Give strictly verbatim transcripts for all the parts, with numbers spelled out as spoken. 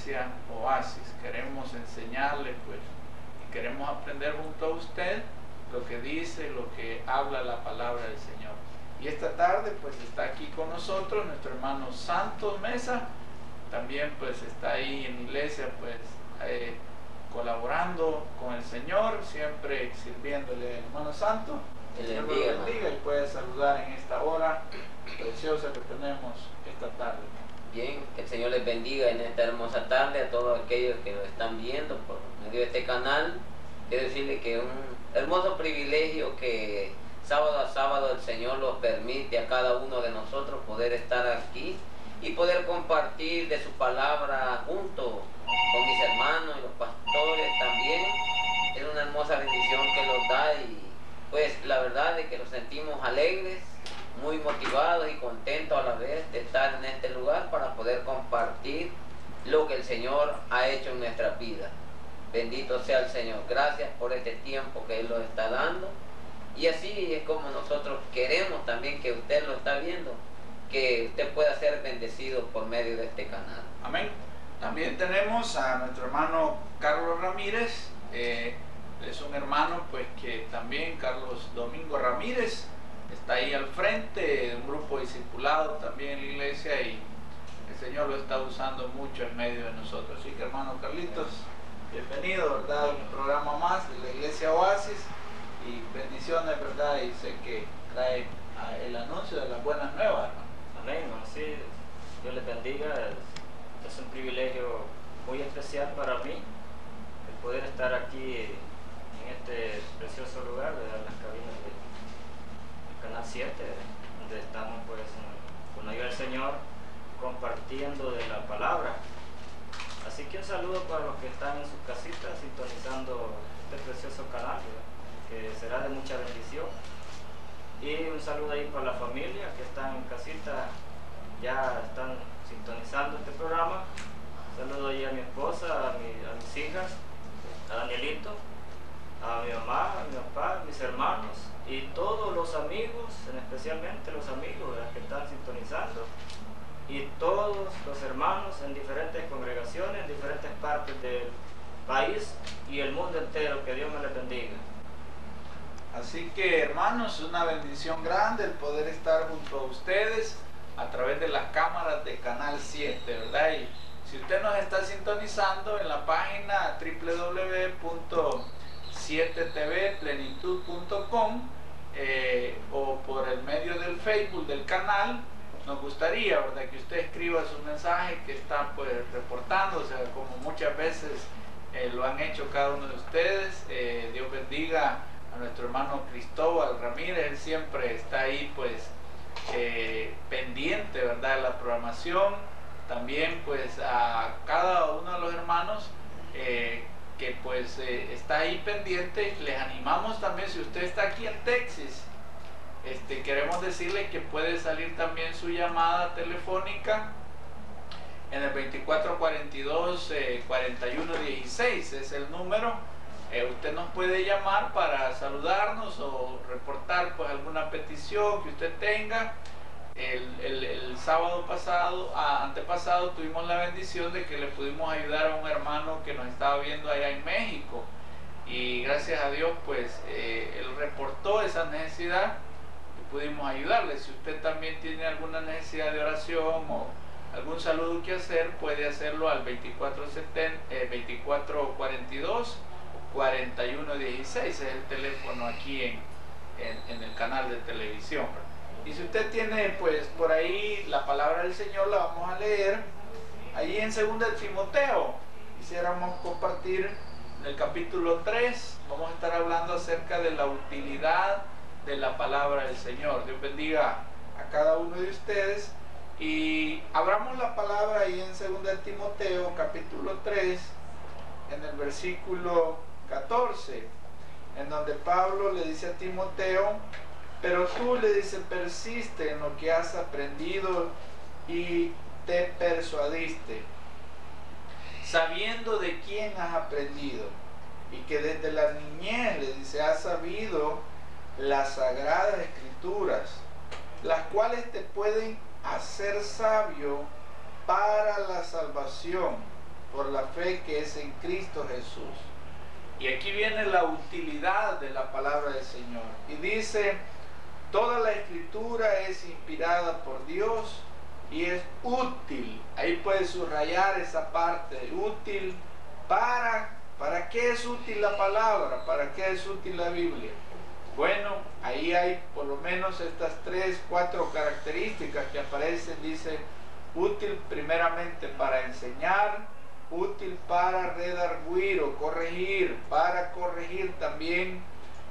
Iglesia Oasis. Queremos enseñarle, pues, y queremos aprender junto a usted lo que dice, lo que habla la palabra del Señor. Y esta tarde, pues, está aquí con nosotros nuestro hermano Santos Mesa. También, pues, está ahí en la iglesia, pues, eh, colaborando con el Señor, siempre sirviéndole al hermano Santo. El Señor lo bendiga y puede saludar en esta hora preciosa que tenemos esta tarde. Bien, que el Señor les bendiga en esta hermosa tarde a todos aquellos que lo están viendo por medio de este canal. Quiero decirles que es un hermoso privilegio que sábado a sábado el Señor nos permite a cada uno de nosotros poder estar aquí y poder compartir de su palabra junto con mis hermanos y los pastores también. Es una hermosa bendición que nos da y pues la verdad es que nos sentimos alegres, muy motivados y contentos a la vez de estar en este lugar para poder compartir lo que el Señor ha hecho en nuestra vida. Bendito sea el Señor. Gracias por este tiempo que Él nos está dando. Y así es como nosotros queremos también que usted lo está viendo, que usted pueda ser bendecido por medio de este canal. Amén. También tenemos a nuestro hermano Carlos Ramírez. Eh, es un hermano, pues, que también, Carlos Domingo Ramírez, está ahí al frente de un grupo discipulado también en la iglesia y el Señor lo está usando mucho en medio de nosotros. Así que, hermano Carlitos, bienvenido, ¿verdad? Un programa más de la iglesia Oasis y bendiciones, ¿verdad? Y sé que trae el anuncio de las buenas nuevas, hermano. Amén, sí, Dios les bendiga. Es, es un privilegio muy especial para mí el poder estar aquí en este precioso lugar, de las cabinas de Canal siete, donde estamos, pues, con la ayuda del Señor, compartiendo de la palabra. Así que un saludo para los que están en sus casitas sintonizando este precioso canal, ¿verdad?, que será de mucha bendición. Y un saludo ahí para la familia que están en casita, ya están sintonizando este programa. Un saludo ahí a mi esposa, a, mi, a mis hijas, a Danielito, a mi mamá, a mi papá, a mis hermanos y todos los amigos, especialmente los amigos, ¿verdad?, que están sintonizando, y todos los hermanos en diferentes congregaciones, en diferentes partes del país y el mundo entero. Que Dios me les bendiga. Así que, hermanos, una bendición grande el poder estar junto a ustedes a través de las cámaras de Canal siete, ¿verdad? Y si usted nos está sintonizando en la página doble u doble u doble u punto siete t v plenitud punto com eh, o por el medio del Facebook del canal, nos gustaría, ¿verdad?, que usted escriba su mensaje que está, pues, reportándose, como muchas veces eh, lo han hecho cada uno de ustedes. Eh, Dios bendiga a nuestro hermano Cristóbal Ramírez. Él siempre está ahí, pues, eh, pendiente, ¿verdad?, de la programación. También, pues, a cada uno de los hermanos eh, que, pues, eh, está ahí pendiente. Les animamos también, si usted está aquí en Texas, este, queremos decirle que puede salir también su llamada telefónica en el veinticuatro cuarenta y dos, cuarenta y uno dieciséis, es el número. Eh, usted nos puede llamar para saludarnos o reportar, pues, alguna petición que usted tenga. El, el, el sábado pasado, ah, antepasado, tuvimos la bendición de que le pudimos ayudar a un hermano que nos estaba viendo allá en México, y gracias a Dios, pues, eh, él reportó esa necesidad y pudimos ayudarle. Si usted también tiene alguna necesidad de oración o algún saludo que hacer, puede hacerlo al veinticuatro cuarenta y dos, cuarenta y uno dieciséis, es el teléfono aquí en, en, en el canal de televisión. Y si usted tiene, pues, por ahí la palabra del Señor, la vamos a leer allí en segunda de Timoteo. Quisiéramos compartir en el capítulo tres, vamos a estar hablando acerca de la utilidad de la palabra del Señor. Dios bendiga a cada uno de ustedes. Y abramos la palabra ahí en segunda de Timoteo, capítulo tres, en el versículo catorce, en donde Pablo le dice a Timoteo: pero tú, le dice, persiste en lo que has aprendido y te persuadiste, sabiendo de quién has aprendido, y que desde la niñez, le dice, has sabido las sagradas escrituras, las cuales te pueden hacer sabio para la salvación por la fe que es en Cristo Jesús. Y aquí viene la utilidad de la palabra del Señor. Y dice, toda la escritura es inspirada por Dios y es útil. Ahí puedes subrayar esa parte, útil para, ¿para qué es útil la palabra? ¿Para qué es útil la Biblia? Bueno, ahí hay por lo menos estas tres, cuatro características que aparecen. Dice, útil primeramente para enseñar, útil para redarguir o corregir, para corregir también,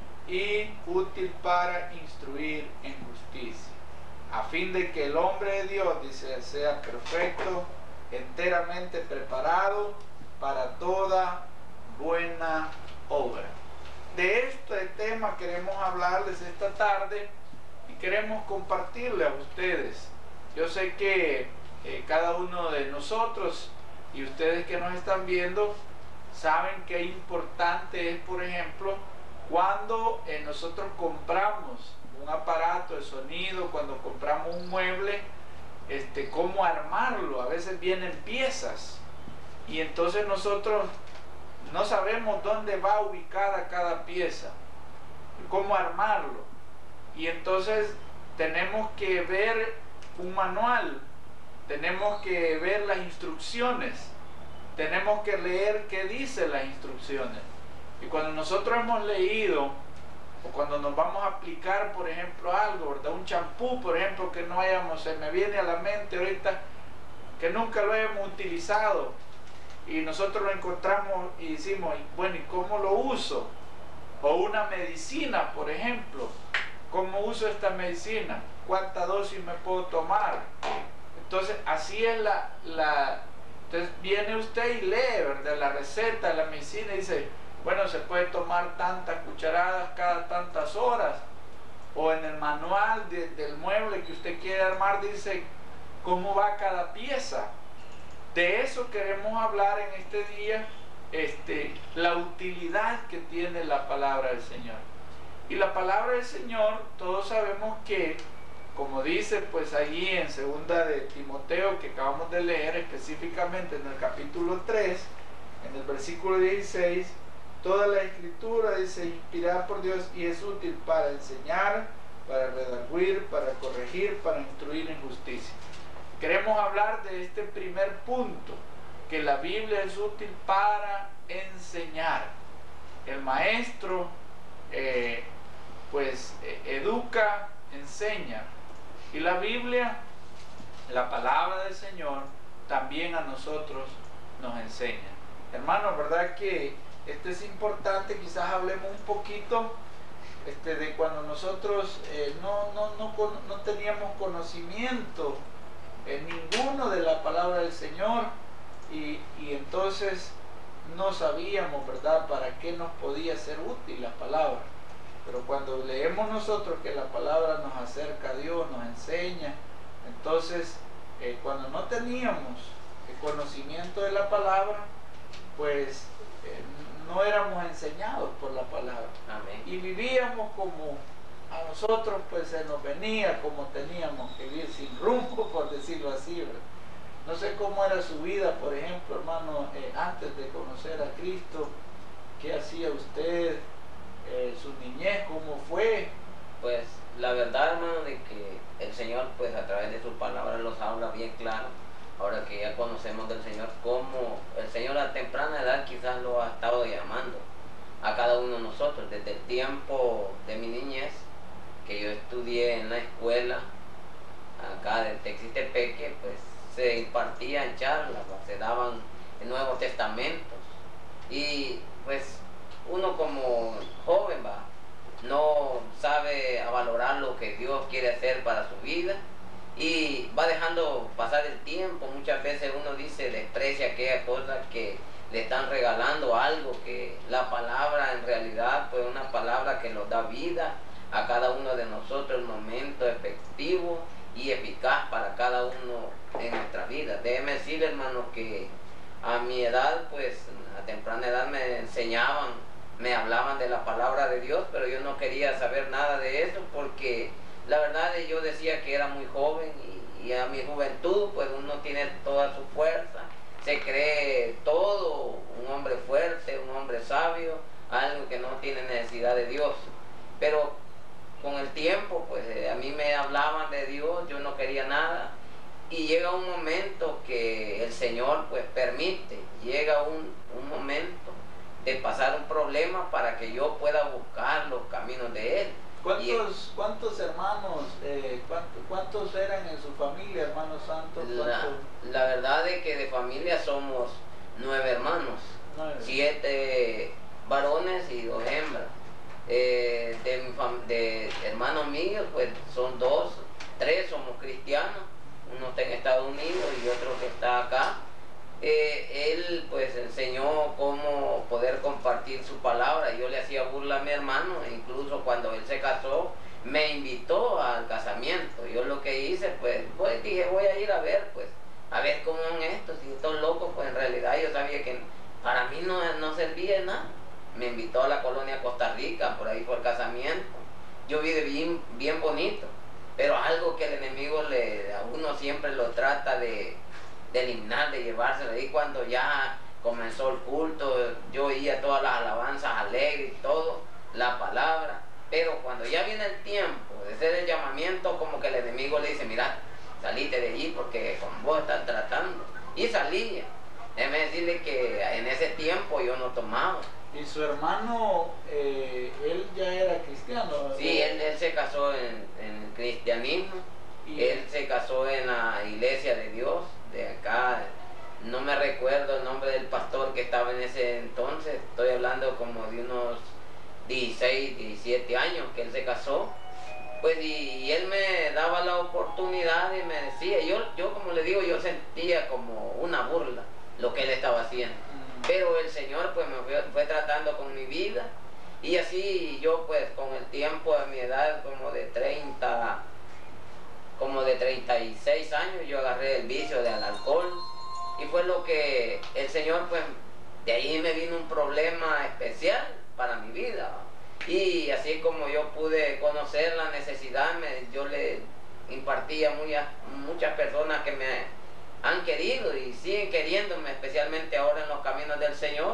y útil para instruir en justicia, a fin de que el hombre de Dios, dice, sea perfecto, enteramente preparado para toda buena obra. De este tema queremos hablarles esta tarde y queremos compartirle a ustedes. Yo sé que eh, cada uno de nosotros y ustedes que nos están viendo saben qué importante es, por ejemplo, cuando eh, nosotros compramos un aparato de sonido, cuando compramos un mueble, este, cómo armarlo. A veces vienen piezas y entonces nosotros no sabemos dónde va ubicada cada pieza, cómo armarlo, y entonces tenemos que ver un manual, tenemos que ver las instrucciones, tenemos que leer qué dicen las instrucciones. Y cuando nosotros hemos leído, o cuando nos vamos a aplicar, por ejemplo, algo, ¿verdad? Un champú, por ejemplo, que no hayamos, se me viene a la mente ahorita, que nunca lo hemos utilizado, y nosotros lo encontramos y decimos, bueno, ¿y cómo lo uso? O una medicina, por ejemplo, ¿cómo uso esta medicina? ¿Cuánta dosis me puedo tomar? Entonces, así es la... la entonces viene usted y lee, ¿verdad?, la receta de la medicina y dice, bueno, se puede tomar tantas cucharadas cada tantas horas. O en el manual de, del mueble que usted quiere armar dice cómo va cada pieza. De eso queremos hablar en este día, este, la utilidad que tiene la palabra del Señor. Y la palabra del Señor, todos sabemos que, como dice pues allí en segunda de Timoteo, que acabamos de leer, específicamente en el capítulo tres, en el versículo dieciséis, toda la escritura, dice, inspirada por Dios y es útil para enseñar, para redarguir, para corregir, para instruir en justicia. Queremos hablar de este primer punto, que la Biblia es útil para enseñar. El maestro eh, pues eh, educa, enseña, y la Biblia, la palabra del Señor, también a nosotros nos enseña. Hermanos, ¿verdad que esto es importante? Quizás hablemos un poquito este, de cuando nosotros eh, no, no, no, no teníamos conocimiento en ninguno de la palabra del Señor, y, y entonces no sabíamos, ¿verdad?, para qué nos podía ser útil la palabra. Pero cuando leemos nosotros que la palabra nos acerca a Dios, nos enseña, entonces eh, cuando no teníamos el conocimiento de la palabra, pues eh, no éramos enseñados por la palabra. Amén. Y vivíamos como a nosotros pues se nos venía, como teníamos que vivir, sin rumbo, por decirlo así, ¿verdad? No sé cómo era su vida, por ejemplo, hermano, eh, antes de conocer a Cristo. ¿Qué hacía usted? Eh, su niñez, ¿cómo fue? Pues la verdad, hermano, de que el Señor pues a través de su palabra los habla bien claro. Ahora que ya conocemos del Señor, cómo el Señor a temprana edad quizás lo ha estado llamando a cada uno de nosotros. Desde el tiempo de mi niñez, que yo estudié en la escuela acá de Texistepeque, pues se impartían charlas, se daban Nuevos Testamentos, y pues uno como joven va, no sabe a valorar lo que Dios quiere hacer para su vida y va dejando pasar el tiempo. Muchas veces uno dice, desprecia aquella cosa que le están regalando, algo que la palabra en realidad pues una palabra que nos da vida a cada uno de nosotros, el momento efectivo y eficaz para cada uno en nuestra vida. Déjeme decir, hermano, que a mi edad, pues a temprana edad me enseñaban, me hablaban de la palabra de Dios, pero yo no quería saber nada de eso, porque la verdad yo decía que era muy joven, y, y a mi juventud pues uno tiene toda su fuerza, se cree todo capacidad de Dios. Pero con el tiempo, pues eh, a mí me hablaban de Dios, yo no quería nada. Y llega un momento que el Señor pues permite, llega un, un momento de pasar un problema para que yo pueda buscar los caminos de Él. ¿Cuántos, cuántos hermanos, eh, cuántos, cuántos eran en su familia, hermanos santos? La, la verdad es que de familia somos nueve hermanos, nueve. Siete varones y dos hembras. Eh, de, mi fam de hermanos míos, pues son dos, tres somos cristianos, uno está en Estados Unidos y otro que está acá. Eh, él pues enseñó cómo poder compartir su palabra. Yo le hacía burla a mi hermano, e incluso cuando él se casó me invitó al casamiento. Yo lo que hice pues, pues dije voy a ir a ver pues a ver cómo son estos, y estos locos pues en realidad yo sabía que para mí no, no servía de nada. Me invitó a la colonia Costa Rica, por ahí fue el casamiento. Yo vi de bien, bien bonito, pero algo que el enemigo le, a uno siempre lo trata de de eliminar, de llevárselo. Y cuando ya comenzó el culto, yo oía todas las alabanzas alegres y todo, la palabra, pero cuando ya viene el tiempo de hacer el llamamiento, como que el enemigo le dice, mira, salite de allí porque con vos están tratando. Y salía. Déjeme decirle que en ese tiempo yo no tomaba. ¿Y su hermano, eh, él ya era cristiano? Sí, él, él se casó en, en el cristianismo, y él se casó en la iglesia de Dios de acá. No me recuerdo el nombre del pastor que estaba en ese entonces, estoy hablando como de unos dieciséis, diecisiete años que él se casó. Pues y, y él me daba la oportunidad y me decía, yo, yo como le digo, yo sentía como una burla lo que él estaba haciendo. Pero el Señor pues me fue, fue tratando con mi vida, y así yo pues con el tiempo a mi edad como de treinta, como de treinta y seis años, yo agarré el vicio del alcohol, y fue lo que el Señor pues de ahí me vino un problema especial para mi vida. Y así como yo pude conocer la necesidad, me, yo le impartí a muchas, muchas personas que me han querido y siguen queriéndome, especialmente ahora en los caminos del Señor,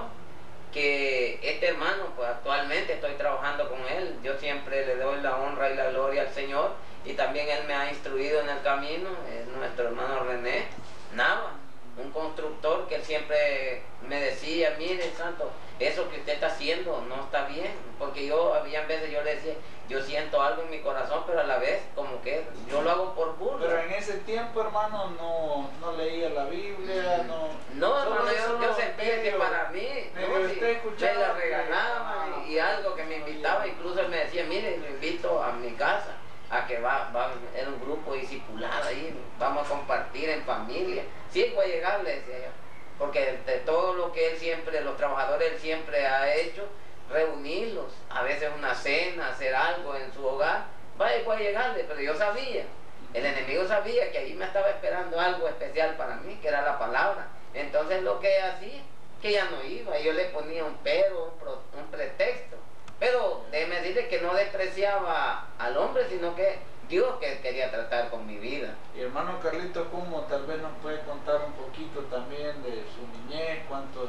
que este hermano, pues actualmente estoy trabajando con él. Yo siempre le doy la honra y la gloria al Señor, y también él me ha instruido en el camino. Es nuestro hermano René Nava, un constructor que él siempre me decía, mire santo, eso que usted está haciendo no está bien, porque yo había veces yo le decía, yo siento algo en mi corazón, pero a la vez como que yo lo hago por burla. Pero en ese tiempo, hermano, no, no leía la Biblia, no... No, hermano, yo, yo sentía que para mí, no, si me la regalaba y, y algo que me invitaba, incluso él me decía, mire, lo invito a mi casa, a que va, va era un grupo discipulado ahí, vamos a compartir en familia. Sí, voy a llegar, le decía yo, porque de todo lo que él siempre, los trabajadores, él siempre ha hecho, reunirlos, a veces una cena, hacer algo en su hogar, vaya, voy a llegarle, pero yo sabía, el enemigo sabía que ahí me estaba esperando algo especial para mí, que era la palabra. Entonces lo que hacía, que ya no iba, yo le ponía un pero, un, pro, un pretexto. Pero déjeme decirle que no despreciaba al hombre, sino que Dios que quería tratar con mi vida. Y hermano Carlito, ¿cómo tal vez nos puede contar un poquito también de su niñez? ¿Cuántos...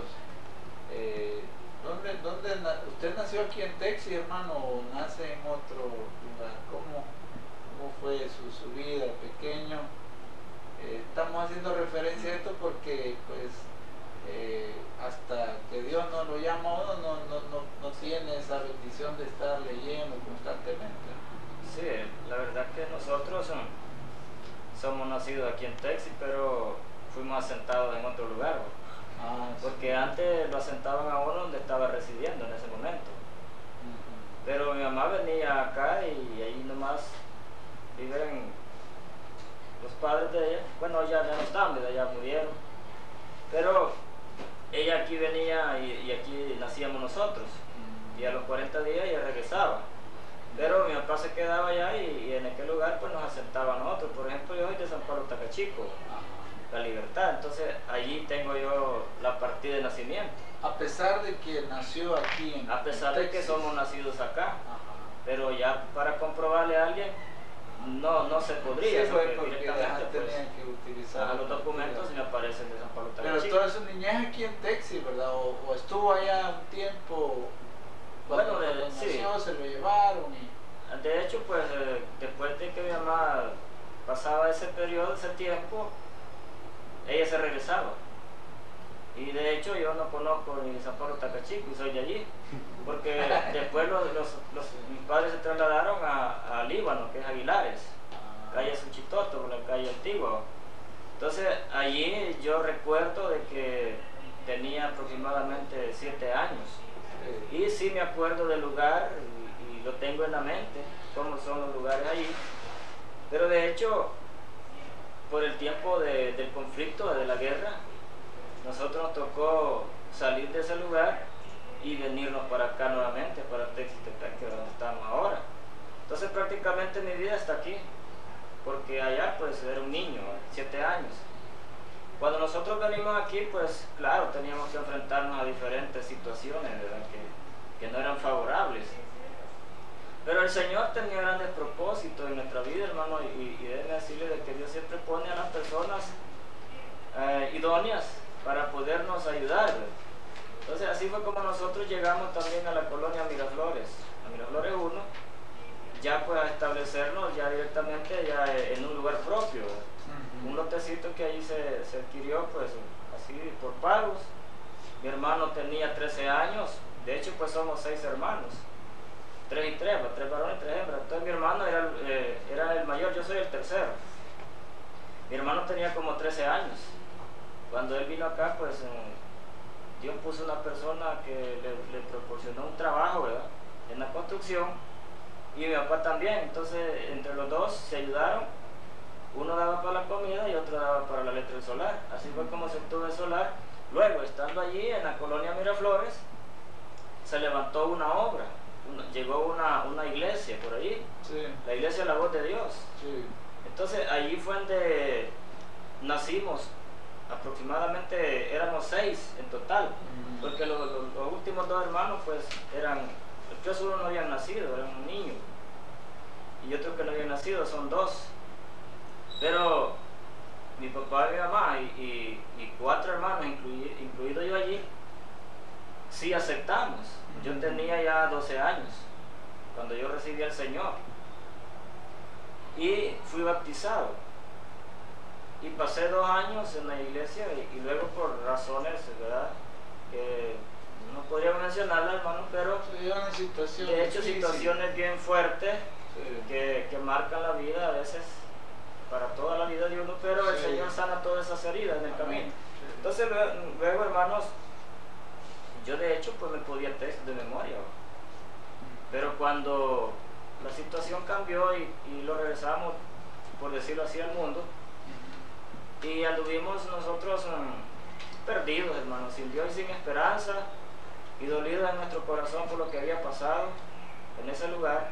Eh, ¿dónde, dónde usted nació aquí en Texas, hermano, o nace en otro lugar? ¿Cómo, cómo fue su, su vida pequeño? Eh, estamos haciendo referencia a esto porque pues eh, hasta que Dios no lo llama a uno, no, no, no, no tiene esa bendición de estar leyendo constantemente. Sí, la verdad que nosotros son, somos nacidos aquí en Texas, pero fuimos asentados en otro lugar. Ah, sí. Porque antes lo asentaban a uno donde estaba residiendo en ese momento. Uh-huh. Pero mi mamá venía acá y ahí nomás viven los padres de ella. Bueno, ya, ya no están, ya murieron. Pero ella aquí venía y, y aquí nacíamos nosotros. Uh-huh. Y a los cuarenta días ella regresaba. Pero mi papá se quedaba allá y, y en aquel lugar pues nos asentaba a nosotros. Por ejemplo, yo soy de San Pablo Tacachico, La Libertad. Entonces allí tengo yo la partida de nacimiento. A pesar de que nació aquí en A pesar en de que somos nacidos acá. Ajá. Pero ya para comprobarle a alguien no, no se podría. Sí, porque, porque directamente pues, pues, que utilizar los documentos me aparecen de San Pablo Pero Tacachico. toda su niñez aquí en Texas, ¿verdad? O, o estuvo allá un tiempo Cuando, Bueno, de- cuando sí. nació se lo llevaron y... De hecho, pues eh, después de que mi mamá pasaba ese periodo, ese tiempo, ella se regresaba. Y de hecho yo no conozco ni San Pablo Tacachico y soy de allí. Porque después los, los, los- mis padres se trasladaron a, a Líbano, que es Aguilares, calle Suchitoto, por la calle Antigua. Entonces allí yo recuerdo de que tenía aproximadamente siete años. Y sí me acuerdo del lugar y, y lo tengo en la mente, cómo son los lugares allí. Pero de hecho, por el tiempo de- del conflicto, de la guerra, nosotros nos tocó salir de ese lugar y venirnos para acá nuevamente, para Texitepec, que es donde estamos ahora. Entonces prácticamente mi vida está aquí, porque allá pues era un niño, siete años. Cuando nosotros venimos aquí, pues claro, teníamos que enfrentarnos a diferentes situaciones, ¿verdad? Que, que no eran favorables. Pero el Señor tenía grandes propósitos en nuestra vida, hermano, y, y deben decirle de que Dios siempre pone a las personas eh, idóneas para podernos ayudar, ¿verdad? Entonces así fue como nosotros llegamos también a la colonia Miraflores, a Miraflores uno, ya pues a establecernos ya directamente ya en un lugar propio, ¿verdad? Un lotecito que ahí se, se adquirió pues así por pagos. Mi hermano tenía trece años, de hecho pues somos seis hermanos, tres y tres, tres varones y tres hembras. Entonces mi hermano era, eh, era el mayor, yo soy el tercero. Mi hermano tenía como trece años. Cuando él vino acá pues eh, Dios puso una persona que le, le proporcionó un trabajo, ¿verdad?, en la construcción, y mi papá también. Entonces entre los dos se ayudaron. Uno daba para la comida y otro daba para la letra del solar. Así fue como se obtuvo el solar. Luego, estando allí en la colonia Miraflores, se levantó una obra. Una, llegó una, una iglesia por allí. Sí, La iglesia de la voz de Dios. sí. Entonces, allí fue donde nacimos. Aproximadamente éramos seis en total. Mm. Porque los, los, los últimos dos hermanos, pues, eran... Los tres uno no habían nacido, eran un niño. Y otros que no habían nacido son dos. Pero mi papá y mi mamá y, y, y cuatro hermanos, incluido, incluido yo allí, sí aceptamos. Yo tenía ya doce años cuando yo recibí al Señor y fui bautizado. Y pasé dos años en la iglesia y, y luego por razones, ¿verdad?, que no podríamos mencionarlas, hermano, pero Se dieron situaciones de hecho difíciles. situaciones bien fuertes Sí. que, que marcan la vida a veces para toda la vida de uno, pero el Sí. Señor sana todas esas heridas en el Amén. camino. Sí. Entonces luego, luego, hermanos, yo de hecho pues me podía texto de memoria, pero cuando la situación cambió y, y lo regresamos, por decirlo así, al mundo, y anduvimos nosotros um, perdidos, hermanos, sin Dios y sin esperanza, y dolidos en nuestro corazón por lo que había pasado en ese lugar.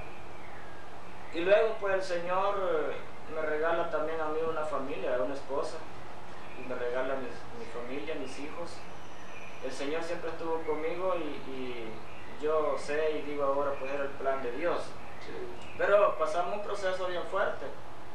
Y luego pues el Señor eh, me regala también a mí una familia, una esposa, y me regala mi, mi familia, mis hijos. El Señor siempre estuvo conmigo y, y yo sé y digo ahora pues era el plan de Dios. Sí. Pero pasamos un proceso bien fuerte.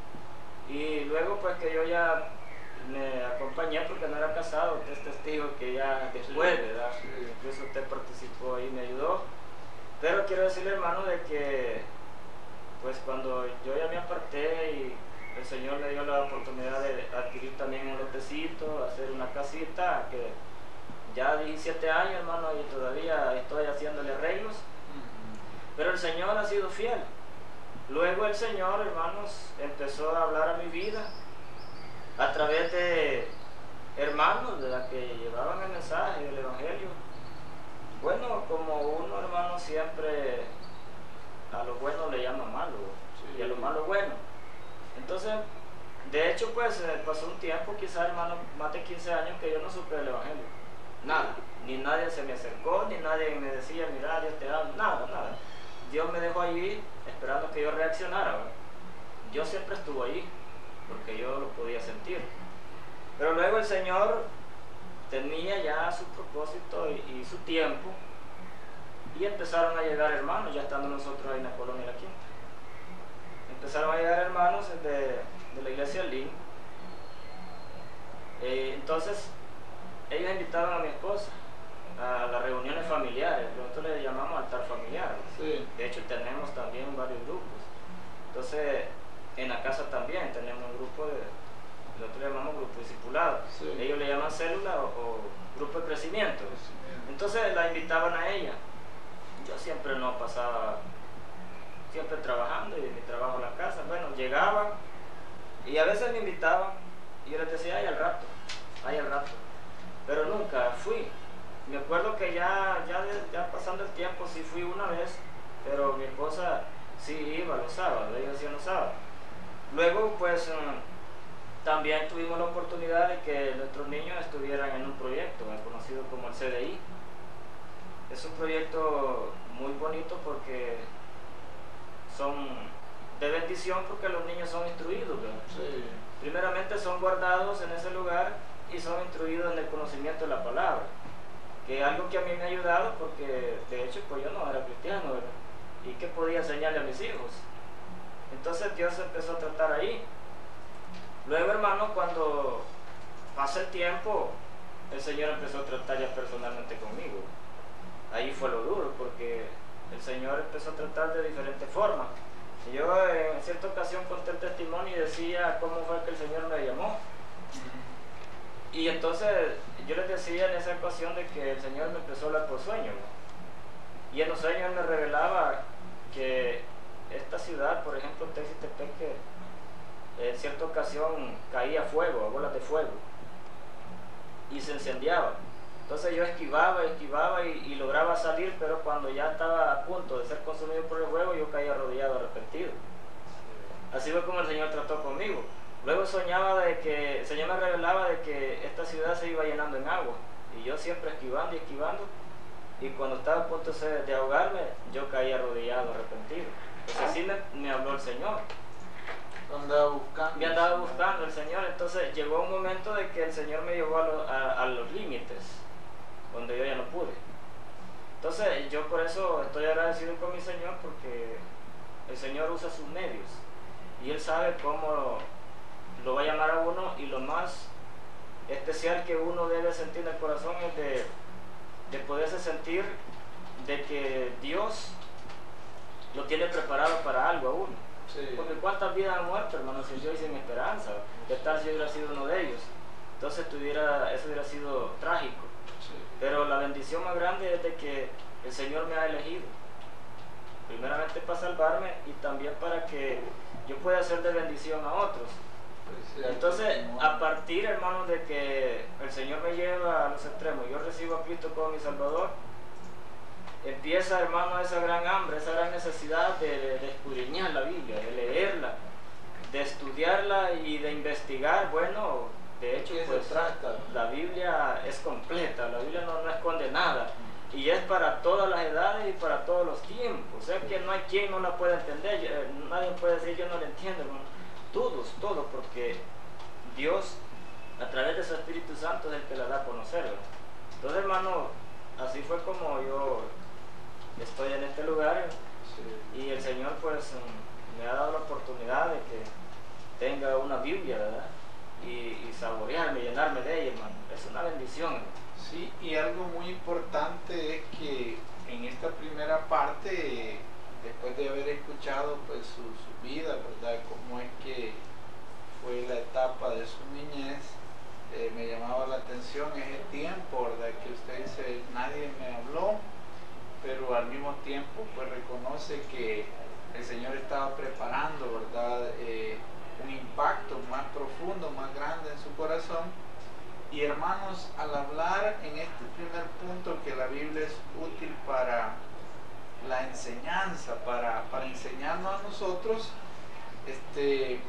Y luego pues que yo ya me acompañé porque no era casado, usted es testigo que ya después, Sí, ¿verdad? sí. Incluso usted participó y me ayudó. Pero quiero decirle, hermano, de que pues cuando yo ya me aparté y el Señor me dio la oportunidad de adquirir también un lotecito, hacer una casita, que ya diecisiete años, hermano, y todavía estoy haciéndole arreglos, pero el Señor ha sido fiel. Luego el Señor, hermanos, empezó a hablar a mi vida a través de hermanos, ¿verdad?, que llevaban el mensaje del Evangelio. Bueno, como uno, hermano, siempre a lo bueno le llama malo, sí, y a lo malo bueno. Entonces, de hecho, pues eh, pasó un tiempo, quizás, hermano, más de quince años que yo no supe del Evangelio. Nada, ni nadie se me acercó, ni nadie me decía, mira, Dios te ama, nada, nada. Dios me dejó allí esperando que yo reaccionara, ¿verdad? Dios siempre estuvo allí, porque yo lo podía sentir. Pero luego el Señor tenía ya su propósito y, y su tiempo, y empezaron a llegar hermanos, ya estando nosotros ahí en la colonia de la Quinta. Empezaron a llegar hermanos de, de la iglesia Lin. Eh, entonces, ellos invitaron a mi esposa, a las reuniones familiares, nosotros le llamamos altar familiar. Sí. De hecho tenemos también varios grupos. Entonces, en la casa también tenemos un grupo de, nosotros le llamamos grupo discipulado. Sí. Ellos le llaman célula o, o grupo de crecimiento. Entonces la invitaban a ella. Yo siempre no pasaba, siempre trabajando y mi trabajo en la casa. Bueno, llegaban y a veces me invitaban y yo les decía, ay al rato, ay al rato. Pero nunca fui. Me acuerdo que ya, ya, ya pasando el tiempo sí fui una vez, pero mi esposa sí iba los sábados, ella hacía los sábados. Luego pues um, también tuvimos la oportunidad de que nuestros niños estuvieran en un proyecto conocido como el C D I. Es un proyecto muy bonito porque son de bendición porque los niños son instruidos, ¿verdad? Sí. Primeramente son guardados en ese lugar y son instruidos en el conocimiento de la palabra, que es algo que a mí me ha ayudado porque de hecho pues yo no era cristiano, ¿verdad? Y que podía enseñarle a mis hijos. Entonces Dios empezó a tratar ahí. Luego, hermano, cuando pasa el tiempo, el Señor empezó a tratar ya personalmente conmigo. Ahí fue lo duro, porque el Señor empezó a tratar de diferentes formas. Y yo en cierta ocasión conté el testimonio y decía cómo fue que el Señor me llamó. Y entonces yo les decía en esa ocasión de que el Señor me empezó a hablar por sueños. Y en los sueños Él me revelaba que esta ciudad, por ejemplo, Texas-Tepeque, en cierta ocasión caía fuego, bolas de fuego, y se incendiaba. Entonces yo esquivaba, esquivaba y, y lograba salir, pero cuando ya estaba a punto de ser consumido por el fuego, yo caía arrodillado, arrepentido. Así fue como el Señor trató conmigo. Luego soñaba de que, el Señor me revelaba de que esta ciudad se iba llenando en agua, y yo siempre esquivando y esquivando, y cuando estaba a punto de ahogarme, yo caía arrodillado, arrepentido. Entonces así me, me habló el Señor. Andaba buscando. Me andaba buscando el Señor. Entonces llegó un momento de que el Señor me llevó a, lo, a, a los límites, donde yo ya no pude. Entonces yo por eso estoy agradecido con mi Señor, porque el Señor usa sus medios y Él sabe cómo lo va a llamar a uno, y lo más especial que uno debe sentir en el corazón es de, de poderse sentir de que Dios lo tiene preparado para algo a uno. Sí. Porque cuántas vidas han muerto, hermano, sin Dios y sin esperanza. ¿Qué tal si yo hubiera sido uno de ellos? Entonces tuviera, eso hubiera sido trágico. Sí. Pero la bendición más grande es de que el Señor me ha elegido, primeramente para salvarme y también para que yo pueda ser de bendición a otros. Pues, Entonces, a partir, hermano, de que el Señor me lleva a los extremos, yo recibo a Cristo como mi Salvador, empieza, hermano, esa gran hambre, esa gran necesidad de, de, de escudriñar la Biblia, de leerla, de estudiarla y de investigar. Bueno, de hecho, pues la Biblia es completa, la Biblia no, no esconde nada, y es para todas las edades y para todos los tiempos. O sea que no hay quien no la pueda entender, nadie puede decir yo no la entiendo, hermano. Todos, todos, porque Dios a través de su Espíritu Santo es el que la da a conocer, ¿verdad? Entonces, hermano, así fue como yo estoy en este lugar. Sí. Y el Señor pues me ha dado la oportunidad de que tenga una Biblia, ¿verdad? Y, y saborearme, llenarme de ella, hermano. Es una bendición, hermano. Sí, y algo muy importante es que en esta primera parte, después de haber escuchado pues su, su vida, ¿verdad? Cómo es que fue la etapa de su niñez, eh, me llamaba la atención ese tiempo, ¿verdad? Que usted dice, nadie me habló, pero al mismo tiempo pues reconoce que el Señor estaba preparando, ¿verdad? Eh, un impacto más profundo, más grande en su corazón. Y hermanos, al hablar en este primer punto que la Biblia es útil para la enseñanza, para, para enseñarnos a nosotros, este,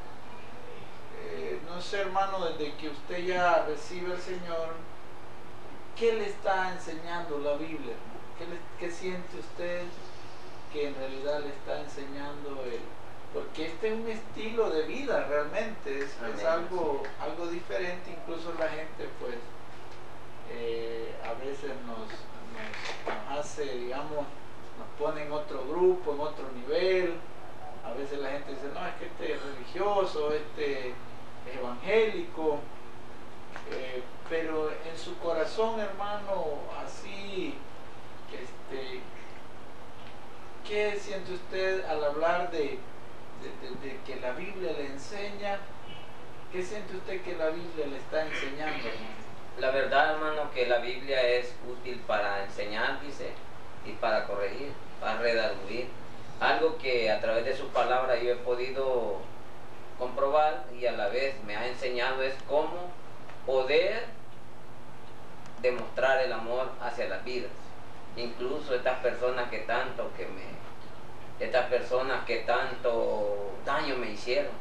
eh, no sé, hermano, desde que usted ya recibe al Señor, ¿qué le está enseñando la Biblia? ¿Qué, le, qué siente usted que en realidad le está enseñando él? Porque este es un estilo de vida realmente, es, es algo, algo diferente. Incluso la gente pues eh, a veces nos, nos, nos hace, digamos, nos pone en otro grupo, en otro nivel. A veces la gente dice, no, es que este es religioso, este es evangélico, eh, pero en su corazón, hermano, así así, este, ¿qué siente usted al hablar de, de, de, de que la Biblia le enseña? ¿Qué siente usted que la Biblia le está enseñando, hermano? La verdad, hermano, que la Biblia es útil para enseñar, dice, y para corregir, para redarguir. Algo que a través de su palabra yo he podido comprobar y a la vez me ha enseñado es cómo poder demostrar el amor hacia las vidas. Incluso estas personas que tanto que me, estas personas que tanto daño me hicieron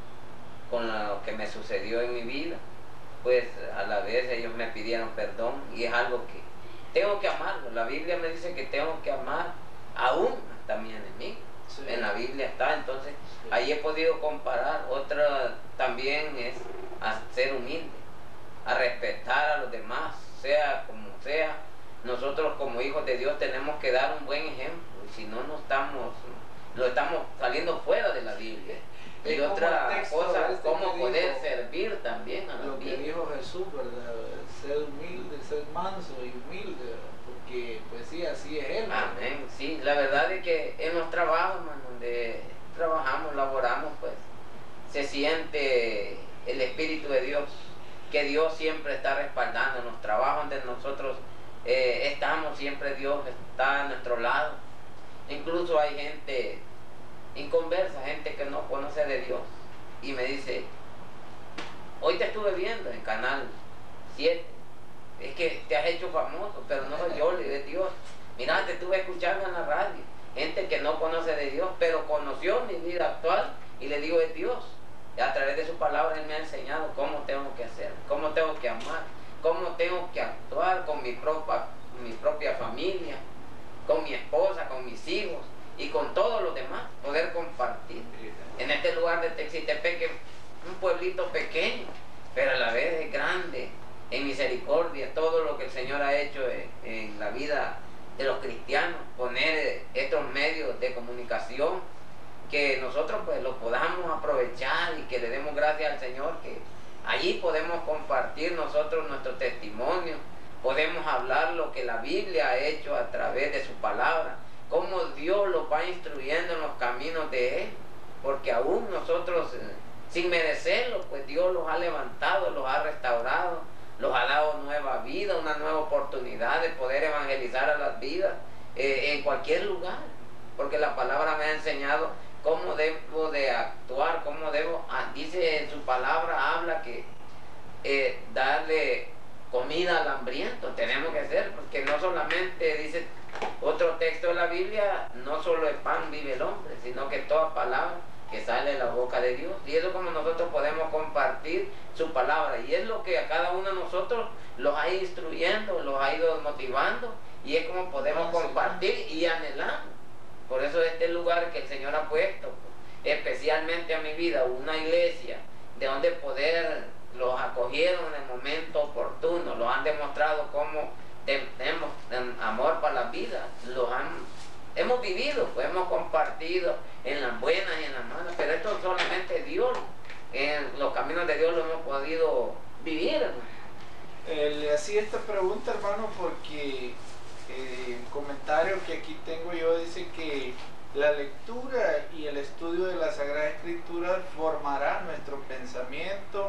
con lo que me sucedió en mi vida, pues a la vez ellos me pidieron perdón y es algo que tengo que amarlo. La Biblia me dice que tengo que amar aún hasta mi enemigo. Sí. En la Biblia está, entonces sí. Ahí he podido comparar. Otra también es a ser humilde, a respetar a los demás, sea como sea. Nosotros como hijos de Dios tenemos que dar un buen ejemplo, y si no, no estamos, lo estamos saliendo fuera de la Biblia. Y otra cosa, este cómo poder dijo, servir también a lo que dijo Jesús, ¿verdad? Ser humilde, ser manso y humilde, ¿verdad? Porque pues sí, así es Él, ¿verdad? Amén, sí, la verdad es que en los trabajos, man, donde trabajamos, laboramos, pues se siente el Espíritu de Dios, que Dios siempre está respaldando en los trabajos donde nosotros eh, estamos, siempre Dios está a nuestro lado. Incluso hay gente inconversa, gente que no conoce de Dios, y me dice, hoy te estuve viendo en Canal siete, es que te has hecho famoso, pero no soy yo, le digo, es Dios. Mira, te estuve escuchando en la radio, gente que no conoce de Dios, pero conoció mi vida actual, y le digo, es Dios. Y a través de su palabra Él me ha enseñado cómo tengo que hacer, cómo tengo que amar, cómo tengo que actuar con mi propia, mi propia familia, con mi esposa, con mis hijos, y con todos los demás, poder compartir. En este lugar de Texitepec, un pueblito pequeño, pero a la vez es grande, en misericordia, todo lo que el Señor ha hecho en, en la vida de los cristianos, poner estos medios de comunicación, que nosotros pues los podamos aprovechar y que le demos gracias al Señor, que allí podemos compartir nosotros nuestro testimonio, podemos hablar lo que la Biblia ha hecho a través de su palabra, cómo Dios los va instruyendo en los caminos de Él, porque aún nosotros, sin merecerlo, pues Dios los ha levantado, los ha restaurado, los ha dado nueva vida, una nueva oportunidad de poder evangelizar a las vidas eh, en cualquier lugar, porque la palabra me ha enseñado cómo debo de actuar, cómo debo, ah, dice en su palabra, habla que eh, darle comida al hambriento, tenemos que hacer, porque no solamente dice otro texto de la Biblia, no solo el pan vive el hombre, sino que toda palabra que sale de la boca de Dios. Y eso es como nosotros podemos compartir su palabra, y es lo que a cada uno de nosotros los ha ido instruyendo, los ha ido motivando, y es como podemos compartir y anhelar. Por eso este lugar que el Señor ha puesto, especialmente a mi vida, una iglesia de donde poder, los acogieron en el momento oportuno, los han demostrado cómo tenemos amor para la vida, los han, hemos vivido, pues hemos compartido en las buenas y en las malas, pero esto solamente Dios, en los caminos de Dios lo hemos podido vivir, hermano. Eh, le hacía esta pregunta, hermano, porque eh, el comentario que aquí tengo yo dice que la lectura y el estudio de la Sagrada Escritura formará nuestro pensamiento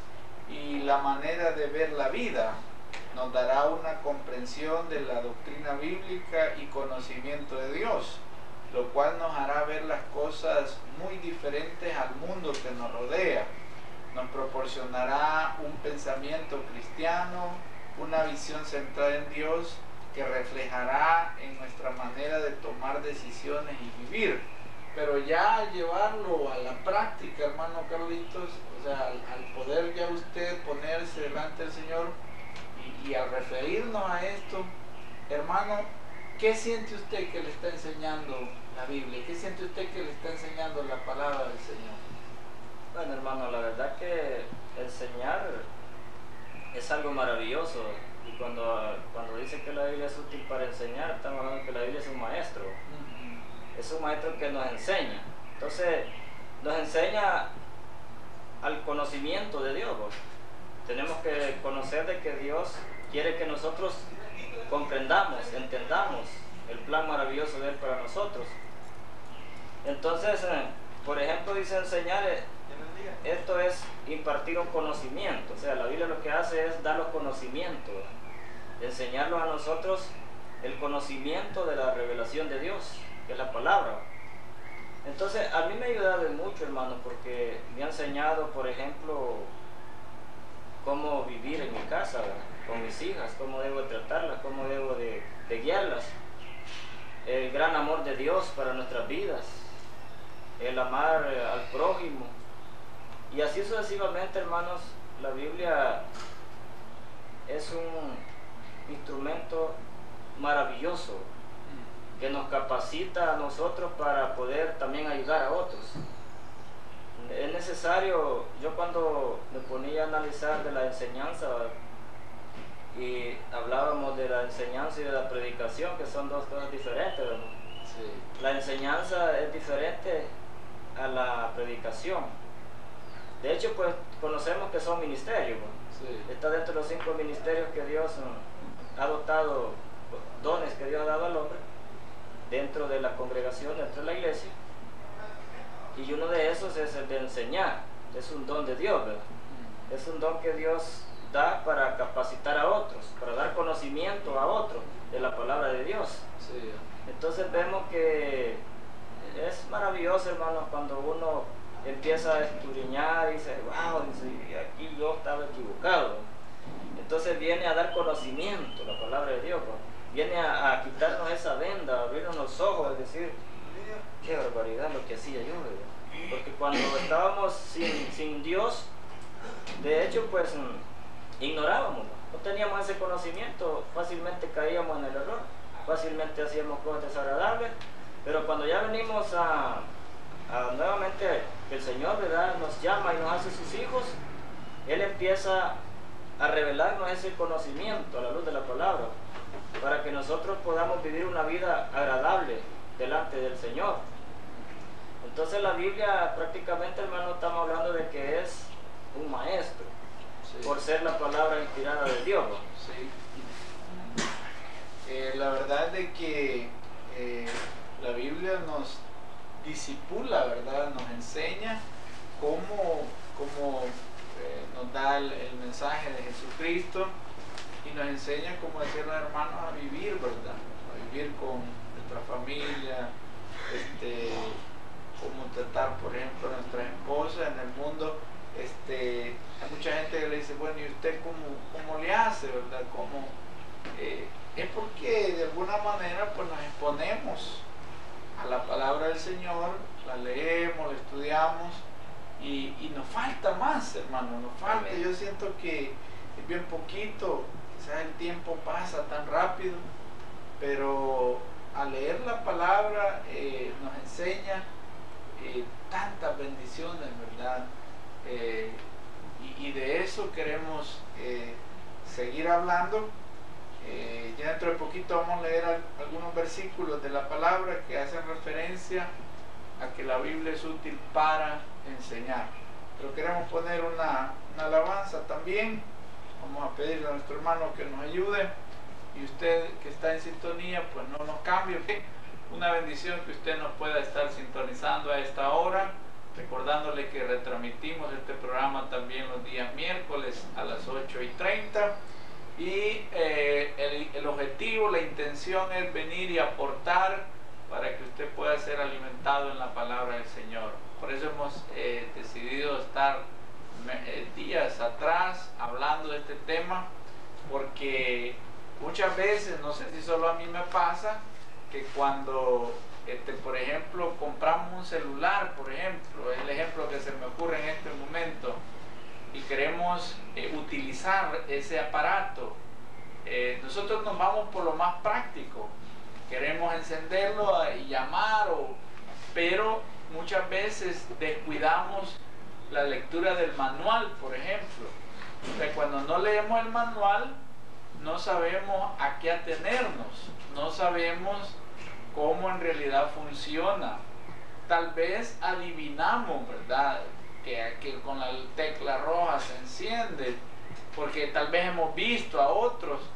y la manera de ver la vida, nos dará una comprensión de la doctrina bíblica y conocimiento de Dios, lo cual nos hará ver las cosas muy diferentes al mundo que nos rodea. Nos proporcionará un pensamiento cristiano, una visión centrada en Dios que reflejará en nuestra manera de tomar decisiones y vivir. Pero ya al llevarlo a la práctica, hermano Carlitos, o sea, al, al poder ya usted ponerse delante del Señor y, y al referirnos a esto, hermano, ¿qué siente usted que le está enseñando la Biblia? ¿Qué siente usted que le está enseñando la palabra del Señor? Bueno, hermano, la verdad que enseñar es algo maravilloso. Y cuando, cuando dice que la Biblia es útil para enseñar, estamos hablando que la Biblia es un maestro. Uh-huh. Es un maestro que nos enseña. Entonces, nos enseña al conocimiento de Dios. ¿No? Tenemos que conocer de que Dios quiere que nosotros comprendamos, entendamos el plan maravilloso de Él para nosotros. Entonces, eh, por ejemplo, dice enseñar, eh, esto es impartir un conocimiento. O sea, la Biblia lo que hace es dar los conocimientos, enseñarlos a nosotros el conocimiento de la revelación de Dios, que es la palabra. Entonces, a mí me ha ayudado mucho, hermano, porque me ha enseñado, por ejemplo, cómo vivir en mi casa, ¿verdad?, con mis hijas, cómo debo tratarlas, cómo debo de, de guiarlas, el gran amor de Dios para nuestras vidas, el amar al prójimo, y así sucesivamente, hermanos. La Biblia es un instrumento maravilloso que nos capacita a nosotros para poder también ayudar a otros. Es necesario, yo cuando me ponía a analizar de la enseñanza y hablábamos de la enseñanza y de la predicación, que son dos cosas diferentes, ¿verdad? Sí. La enseñanza es diferente a la predicación. De hecho, pues conocemos que son ministerios, ¿no? Sí. Está dentro de los cinco ministerios que Dios ha dotado, dones que Dios ha dado al hombre, dentro de la congregación, dentro de la iglesia. Y uno de esos es el de enseñar. Es un don de Dios, ¿verdad? Es un don que Dios da para capacitar a otros, para dar conocimiento a otros de la palabra de Dios. Sí. Entonces vemos que es maravilloso, hermanos, cuando uno empieza a escudriñar y dice, wow, dice, aquí yo estaba equivocado. Entonces viene a dar conocimiento la palabra de Dios, ¿no? Viene a, a quitarnos esa venda, a abrirnos los ojos, es decir, qué barbaridad lo que hacía yo, ¿verdad? Porque cuando estábamos sin, sin Dios, de hecho, pues ignorábamos, ¿no? No teníamos ese conocimiento, fácilmente caíamos en el error, fácilmente hacíamos cosas desagradables, pero cuando ya venimos a, a nuevamente que el Señor, ¿verdad?, nos llama y nos hace sus hijos, Él empieza a revelarnos ese conocimiento a la luz de la palabra, para que nosotros podamos vivir una vida agradable delante del Señor. Entonces la Biblia prácticamente, hermano, estamos hablando de que es un maestro, sí, por ser la palabra inspirada de Dios, ¿no? Sí. Eh, la verdad es de que eh, la Biblia nos disipula, ¿verdad? Nos enseña cómo, cómo eh, nos da el, el mensaje de Jesucristo, y nos enseña, como decían los hermanos, a vivir, ¿verdad? A vivir con nuestra familia, este, cómo tratar, por ejemplo, a nuestras esposas en el mundo. Este, hay mucha gente que le dice, bueno, ¿y usted cómo, cómo le hace, verdad? ¿Cómo? Eh, es porque de alguna manera pues nos exponemos a la palabra del Señor, la leemos, la estudiamos, y, y nos falta más, hermano, nos falta. Yo siento que es bien poquito, quizás el tiempo pasa tan rápido, pero al leer la palabra eh, nos enseña eh, tantas bendiciones, ¿verdad? Eh, y, y de eso queremos eh, seguir hablando. Eh, ya dentro de poquito vamos a leer al, algunos versículos de la palabra que hacen referencia a que la Biblia es útil para enseñar. Pero queremos poner una, una alabanza también. Vamos a pedirle a nuestro hermano que nos ayude, y usted que está en sintonía, pues no nos cambie. Una bendición que usted nos pueda estar sintonizando a esta hora, recordándole que retransmitimos este programa también los días miércoles a las ocho y treinta. Y eh, el, el objetivo, la intención es venir y aportar para que usted pueda ser alimentado en la palabra del Señor. Por eso hemos eh, decidido estar eh, días atrás hablando de este tema, porque muchas veces, no sé si solo a mí me pasa, que cuando, este, por ejemplo, compramos un celular, por ejemplo, es el ejemplo que se me ocurre en este momento, y queremos eh, utilizar ese aparato, eh, nosotros nos vamos por lo más práctico, queremos encenderlo y llamar, o, pero muchas veces descuidamos la lectura del manual, por ejemplo. O sea, cuando no leemos el manual, no sabemos a qué atenernos, no sabemos cómo en realidad funciona. Tal vez adivinamos, ¿verdad?, que, que con la tecla roja se enciende, porque tal vez hemos visto a otros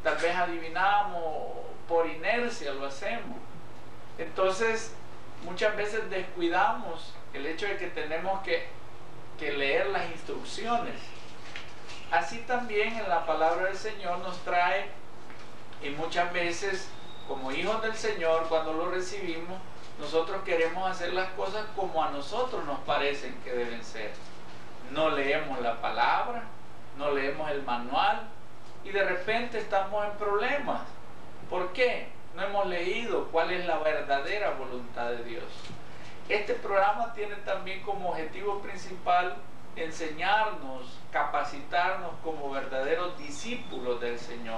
tal vez adivinamos, por inercia lo hacemos. Entonces, muchas veces descuidamos el hecho de que tenemos que, que leer las instrucciones. Así también en la palabra del Señor nos trae, y muchas veces como hijos del Señor, cuando lo recibimos, nosotros queremos hacer las cosas como a nosotros nos parecen que deben ser. No leemos la palabra, no leemos el manual y de repente estamos en problemas. ¿Por qué? No hemos leído cuál es la verdadera voluntad de Dios. Este programa tiene también como objetivo principal enseñarnos, capacitarnos como verdaderos discípulos del Señor.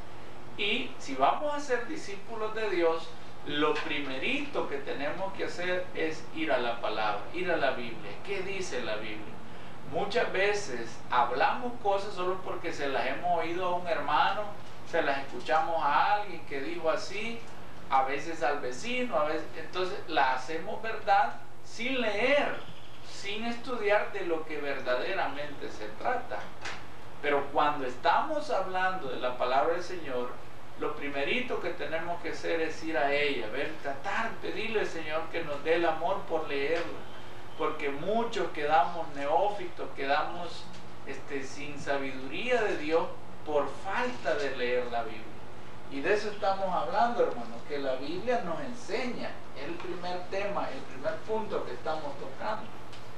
Y si vamos a ser discípulos de Dios, lo primerito que tenemos que hacer es ir a la palabra, ir a la Biblia. ¿Qué dice la Biblia? Muchas veces hablamos cosas solo porque se las hemos oído a un hermano, se las escuchamos a alguien que dijo así, a veces al vecino, a veces, entonces la hacemos verdad sin leer, sin estudiar de lo que verdaderamente se trata. Pero cuando estamos hablando de la palabra del Señor, lo primerito que tenemos que hacer es ir a ella, ver, tratar, pedirle al Señor que nos dé el amor por leerla, porque muchos quedamos neófitos, quedamos este, sin sabiduría de Dios por falta de leer la Biblia. Y de eso estamos hablando, hermanos, que la Biblia nos enseña, es el primer tema, el primer punto que estamos tocando.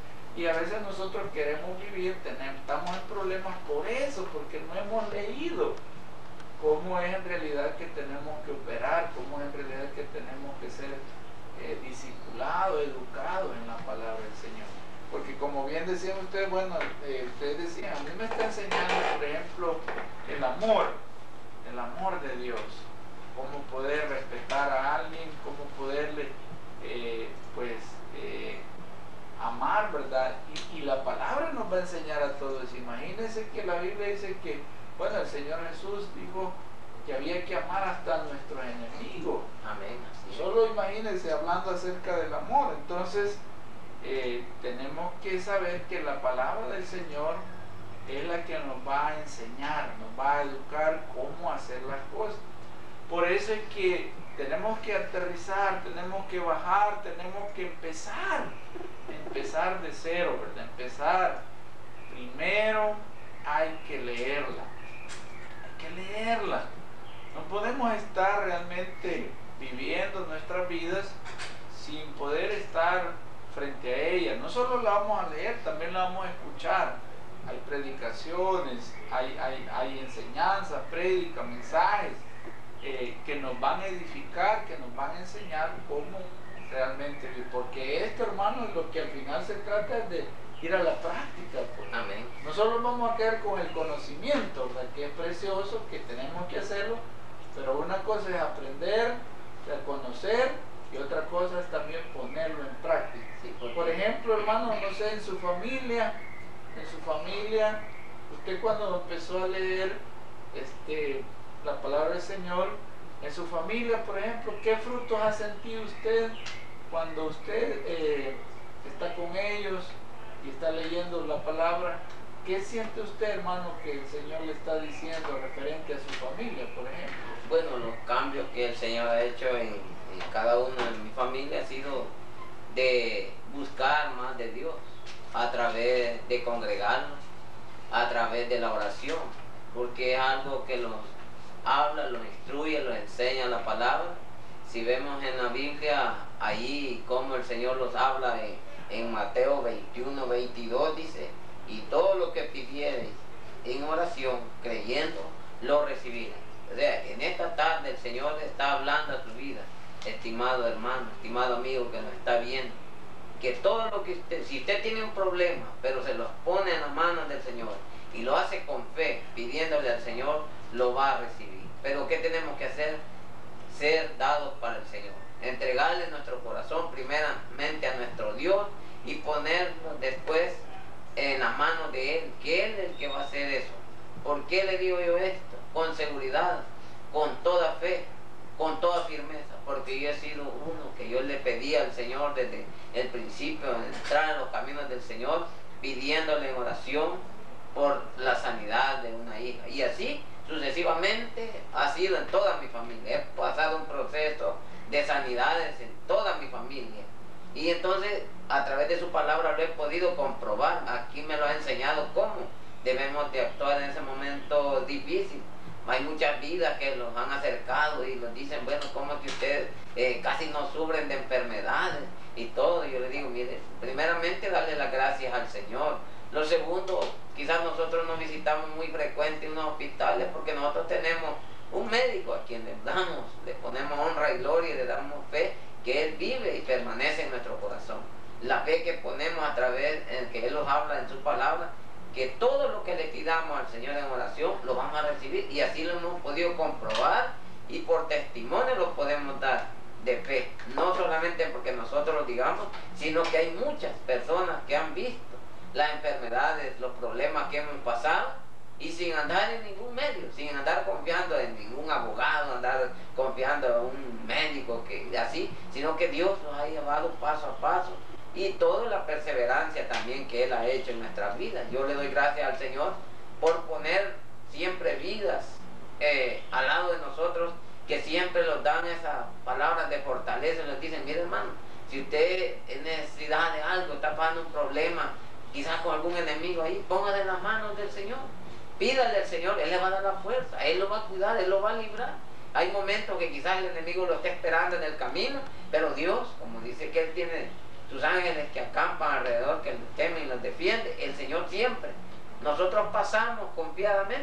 Y a veces nosotros queremos vivir, tenemos, estamos en problemas por eso, porque no hemos leído cómo es en realidad que tenemos que operar, cómo es en realidad que tenemos que ser eh, discipulados, educados en la palabra del Señor. Porque como bien decían ustedes, bueno, eh, ustedes decían, a mí me está enseñando, por ejemplo, el amor, el amor de Dios, cómo poder respetar a alguien, cómo poderle, eh, pues, eh, amar, ¿verdad? Y, y la palabra nos va a enseñar a todos. Imagínense que la Biblia dice que, bueno, el Señor Jesús dijo que había que amar hasta a nuestros enemigos. Amén. Así Solo imagínense hablando acerca del amor. Entonces, eh, tenemos que saber que la palabra del Señor es la que nos va a enseñar, nos va a educar cómo hacer las cosas. Por eso es que tenemos que aterrizar, tenemos que bajar, tenemos que empezar, empezar de cero, ¿verdad? Empezar, primero hay que leerla, hay que leerla. No podemos estar realmente viviendo nuestras vidas sin poder estar frente a ella. No solo la vamos a leer, también la vamos a escuchar. Hay predicaciones, hay, hay, hay enseñanzas, prédicas, mensajes eh, que nos van a edificar, que nos van a enseñar cómo realmente vivir. Porque esto, hermano, es lo que al final se trata es de ir a la práctica. Pues. Amén. No solo vamos a quedar con el conocimiento, ¿verdad? Que es precioso, que tenemos que hacerlo, pero una cosa es aprender, a conocer, y otra cosa es también ponerlo en práctica. Sí, porque... Por ejemplo, hermano, no sé, en su familia, en su familia, usted cuando empezó a leer este, la palabra del Señor, en su familia, por ejemplo, ¿qué frutos ha sentido usted cuando usted eh, está con ellos y está leyendo la palabra? ¿Qué siente usted, hermano, que el Señor le está diciendo referente a su familia, por ejemplo? Bueno, los cambios que el Señor ha hecho en, en cada uno de mi familia ha sido de buscar más de Dios a través de congregarnos, a través de la oración, porque es algo que los habla, los instruye, los enseña la palabra. Si vemos en la Biblia, ahí como el Señor los habla en, en Mateo veintiuno, veintidós, dice, y todo lo que pidiereis en oración, creyendo, lo recibiréis. O sea, en esta tarde el Señor está hablando a tu vida, estimado hermano, estimado amigo que nos está viendo, que todo lo que usted, si usted tiene un problema, pero se los pone en las manos del Señor y lo hace con fe, pidiéndole al Señor, lo va a recibir. Pero ¿qué tenemos que hacer? Ser dados para el Señor, entregarle nuestro corazón primeramente a nuestro Dios y ponernos después en las manos de Él, que Él es el que va a hacer eso. ¿Por qué le digo yo esto? Con seguridad, con toda fe, con toda firmeza, porque yo he sido uno que yo le pedía al Señor desde el principio, en entrar en los caminos del Señor, pidiéndole en oración por la sanidad de una hija. Y así sucesivamente ha sido en toda mi familia. He pasado un proceso de sanidades en toda mi familia. Y entonces, a través de su palabra lo he podido comprobar. Aquí me lo ha enseñado cómo debemos de actuar en ese momento difícil. Hay muchas vidas que los han acercado y nos dicen, bueno, ¿cómo es que ustedes eh, casi no sufren de enfermedades y todo? Y yo les digo, mire, primeramente darle las gracias al Señor. Lo segundo, quizás nosotros nos visitamos muy frecuente en unos hospitales porque nosotros tenemos un médico a quien le damos, le ponemos honra y gloria y le damos fe que Él vive y permanece en nuestro corazón. La fe que ponemos a través en que Él nos habla en su palabra, que todo lo que le pidamos al Señor en oración lo vamos a recibir, y así lo hemos podido comprobar y por testimonio lo podemos dar de fe, no solamente porque nosotros lo digamos, sino que hay muchas personas que han visto las enfermedades, los problemas que hemos pasado y sin andar en ningún medio, sin andar confiando en ningún abogado, andar confiando en un médico que así, sino que Dios nos ha llevado paso a paso. Y toda la perseverancia también que Él ha hecho en nuestras vidas. Yo le doy gracias al Señor por poner siempre vidas eh, al lado de nosotros, que siempre nos dan esas palabras de fortaleza, nos dicen, mire hermano, si usted es necesidad de algo, está pasando un problema, quizás con algún enemigo ahí, póngale en las manos del Señor, pídale al Señor, Él le va a dar la fuerza, Él lo va a cuidar, Él lo va a librar. Hay momentos que quizás el enemigo lo esté esperando en el camino, pero Dios, como dice que Él tiene sus ángeles que acampan alrededor, que los temen y los defienden, el Señor siempre. Nosotros pasamos confiadamente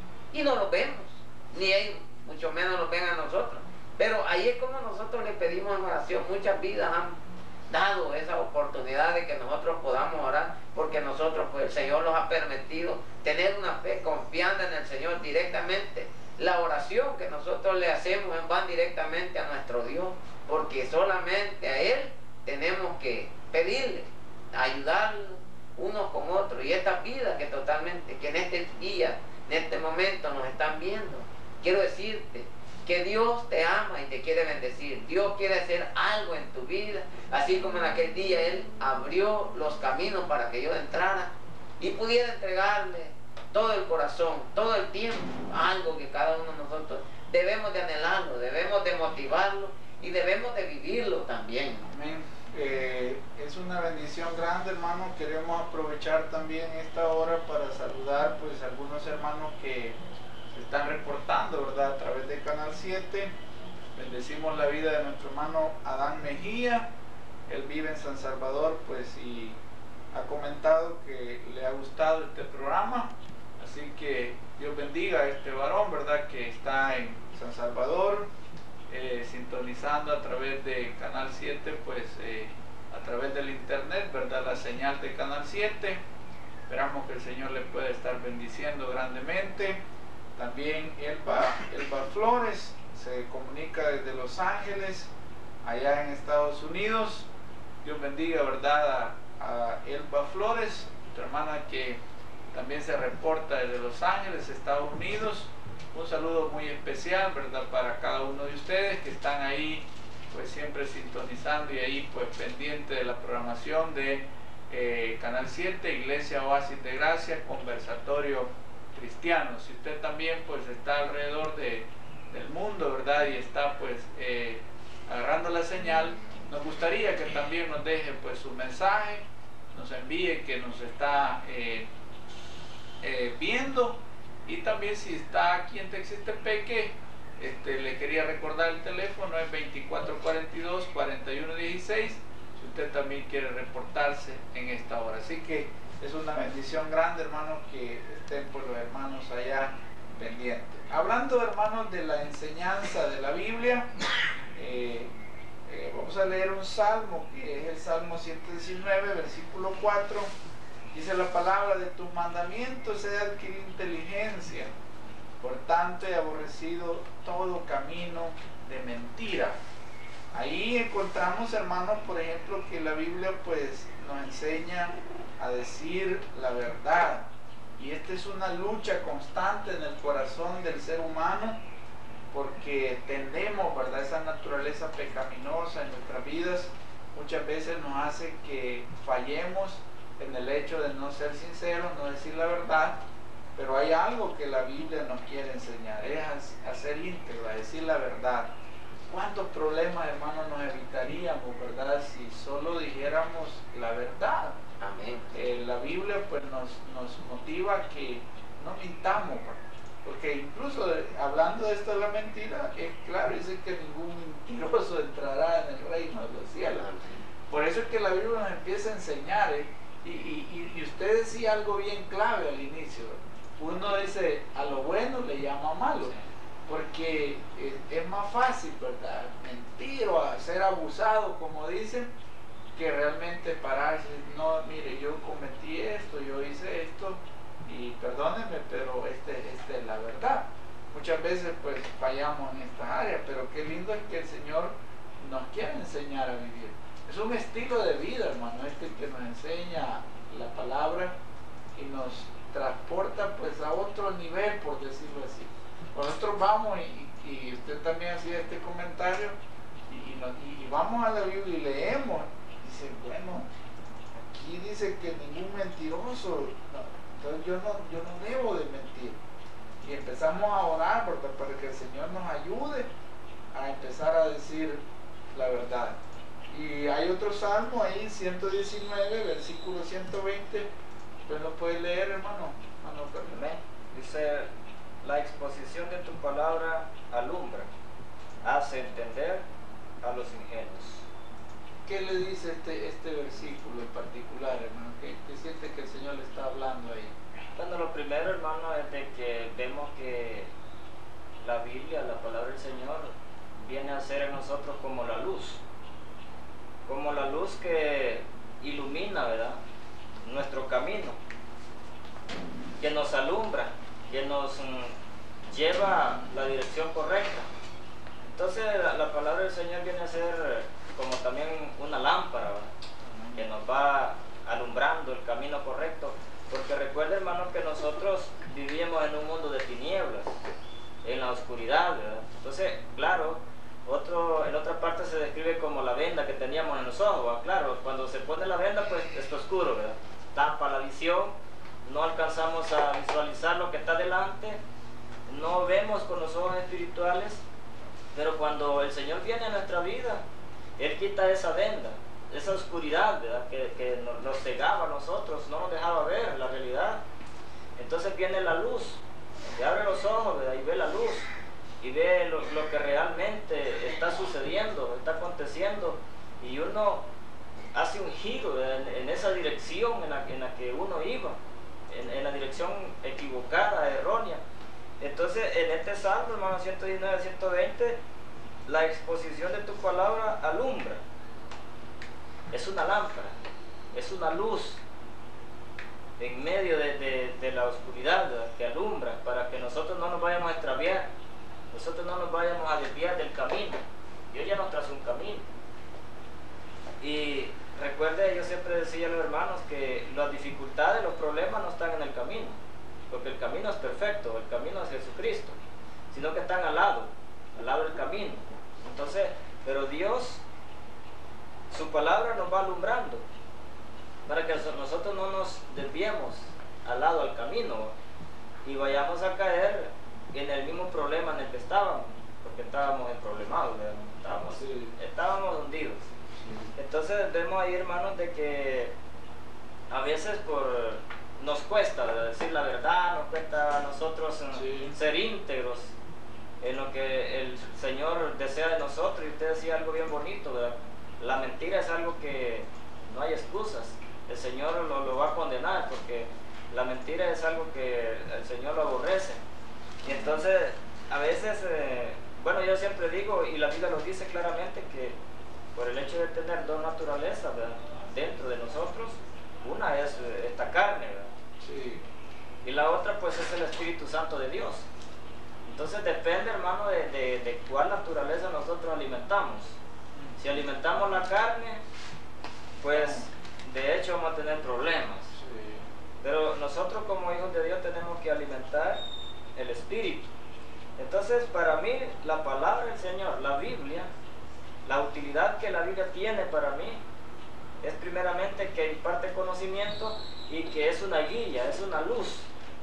y no los vemos, ni ellos, mucho menos los ven a nosotros. Pero ahí es como nosotros le pedimos en oración. Muchas vidas han dado esa oportunidad de que nosotros podamos orar, porque nosotros, pues el Señor nos ha permitido tener una fe confiando en el Señor directamente. La oración que nosotros le hacemos va directamente a nuestro Dios, porque solamente a Él tenemos que pedirle, ayudarlo unos con otros. Y esta vida que totalmente, que en este día, en este momento nos están viendo, quiero decirte que Dios te ama y te quiere bendecir. Dios quiere hacer algo en tu vida, así como en aquel día Él abrió los caminos para que yo entrara y pudiera entregarle todo el corazón, todo el tiempo, algo que cada uno de nosotros debemos de anhelarlo, debemos de motivarlo y debemos de vivirlo también. Amén. Eh, es una bendición grande, hermano. Queremos aprovechar también esta hora para saludar pues algunos hermanos que se están reportando, ¿verdad?, a través de Canal siete. Bendecimos la vida de nuestro hermano Adán Mejía. Él vive en San Salvador, pues, y ha comentado que le ha gustado este programa. Así que Dios bendiga a este varón, ¿verdad?, que está en San Salvador, eh, sintonizando a través de Canal siete, pues eh, a través del internet, ¿verdad?, la señal de Canal siete. Esperamos que el Señor le pueda estar bendiciendo grandemente. También Elba, Elba Flores se comunica desde Los Ángeles, allá en Estados Unidos. Dios bendiga, ¿verdad?, a, a Elba Flores, tu hermana que también se reporta desde Los Ángeles, Estados Unidos. Un saludo muy especial, ¿verdad?, para cada uno de ustedes que están ahí, pues siempre sintonizando y ahí pues pendiente de la programación de eh, Canal siete, Iglesia Oasis de Gracia, Conversatorio Cristiano. Si usted también pues está alrededor de, del mundo, ¿verdad?, y está pues eh, agarrando la señal, nos gustaría que también nos deje pues su mensaje, nos envíe que nos está eh, eh, viendo. Y también si está aquí en Textepeque, este, le quería recordar el teléfono es veinticuatro cuarenta y dos, cuarenta y uno dieciséis, si usted también quiere reportarse en esta hora. Así que es una bendición grande, hermanos, que estén por los hermanos allá pendientes. Hablando, hermanos, de la enseñanza de la Biblia, eh, eh, vamos a leer un salmo que es el Salmo ciento diecinueve, versículo cuatro. Dice la palabra: de tus mandamientos he adquirido inteligencia, por tanto he aborrecido todo camino de mentira. Ahí encontramos, hermanos, por ejemplo, que la Biblia pues nos enseña a decir la verdad. Y esta es una lucha constante en el corazón del ser humano, porque tendemos, ¿verdad?, esa naturaleza pecaminosa en nuestras vidas. Muchas veces nos hace que fallemos en el hecho de no ser sinceros, no decir la verdad, pero hay algo que la Biblia nos quiere enseñar, es a, a ser íntegro, a decir la verdad. ¿Cuántos problemas, hermanos, nos evitaríamos, verdad, si solo dijéramos la verdad? Amén. Eh, la Biblia pues nos, nos motiva a que no mintamos, porque incluso de, hablando de esto de la mentira, es claro, dice que ningún mentiroso entrará en el reino de los cielos. Por eso es que la Biblia nos empieza a enseñar, ¿eh? y, y, y usted decía algo bien clave al inicio, uno dice, a lo bueno le llama malo, porque es, es más fácil, ¿verdad?, mentir o ser abusado, como dicen, que realmente pararse, no, mire, yo cometí esto, yo hice esto, y perdónenme, pero este, esta es la verdad. Muchas veces pues fallamos en esta área, pero qué lindo es que el Señor nos quiere enseñar a vivir. Es un estilo de vida, hermano, este que nos enseña la palabra y nos transporta pues a otro nivel, por decirlo así. Nosotros vamos y, y usted también hacía este comentario y, y, nos, y vamos a la Biblia y leemos, y dice, bueno, aquí dice que ningún mentiroso, no, entonces yo no, yo no debo de mentir. Y empezamos a orar porque, para que el Señor nos ayude a empezar a decir la verdad. Y hay otro salmo ahí, ciento diecinueve, versículo ciento veinte, usted lo puede leer, hermano. hermano Dice, la exposición de tu palabra alumbra, hace entender a los ingenuos. ¿Qué le dice este, este versículo en particular, hermano? ¿Qué, qué siente que el Señor le está hablando ahí? Bueno, lo primero, hermano, es de que vemos que la Biblia, la palabra del Señor, viene a ser en nosotros como la luz, como la luz que ilumina, ¿verdad?, nuestro camino, que nos alumbra, que nos mm, lleva a la dirección correcta. Entonces la, la palabra del Señor viene a ser como también una lámpara, ¿verdad?, que nos va alumbrando el camino correcto, porque recuerda, hermano, que nosotros vivíamos en un mundo de tinieblas, en la oscuridad, ¿verdad? Entonces, claro, otro, en otra parte se describe como la venda que teníamos en los ojos, ¿verdad? Claro, cuando se pone la venda, pues está oscuro, ¿verdad?, tapa la visión, no alcanzamos a visualizar lo que está delante, no vemos con los ojos espirituales, pero cuando el Señor viene a nuestra vida, Él quita esa venda, esa oscuridad, ¿verdad?, que, que nos, nos cegaba a nosotros, no nos dejaba ver la realidad. Entonces viene la luz, que abre los ojos, ¿verdad?, y ve la luz, y ve lo, lo que realmente está sucediendo, está aconteciendo, y uno hace un giro en, en esa dirección en la, en la que uno iba, en, en la dirección equivocada, errónea. Entonces en este salmo, hermano, ciento diecinueve, ciento veinte, la exposición de tu palabra alumbra, es una lámpara, es una luz en medio de, de, de la oscuridad, ¿verdad?, que alumbra para que nosotros no nos vayamos a extraviar, nosotros no nos vayamos a desviar del camino. Dios ya nos traza un camino. Y recuerde, yo siempre decía a los hermanos que las dificultades, los problemas no están en el camino, porque el camino es perfecto, el camino es Jesucristo, sino que están al lado, al lado del camino. Entonces, pero Dios, su palabra nos va alumbrando para que nosotros no nos desviemos al lado del camino y vayamos a caer en el mismo problema en el que estábamos, porque estábamos emproblemados, estábamos, sí. estábamos hundidos. Entonces vemos ahí, hermanos, de que a veces por, nos cuesta, ¿verdad?, decir la verdad, nos cuesta a nosotros sí. ser íntegros en lo que el Señor desea de nosotros. Y usted decía algo bien bonito, ¿verdad? La mentira es algo que no hay excusas, el Señor lo, lo va a condenar, porque la mentira es algo que el Señor lo aborrece. Y entonces a veces, eh, bueno, yo siempre digo, y la Biblia lo dice claramente, que por el hecho de tener dos naturalezas, ¿verdad?, dentro de nosotros, una es esta carne, ¿verdad?, sí. y la otra pues es el Espíritu Santo de Dios. Entonces depende, hermano, de, de, de cuál naturaleza nosotros alimentamos. Si alimentamos la carne, pues de hecho vamos a tener problemas. Sí. Pero nosotros como hijos de Dios tenemos que alimentar el Espíritu. Entonces, para mí, la palabra del Señor, la Biblia, la utilidad que la Biblia tiene para mí, es primeramente que imparte conocimiento y que es una guía, es una luz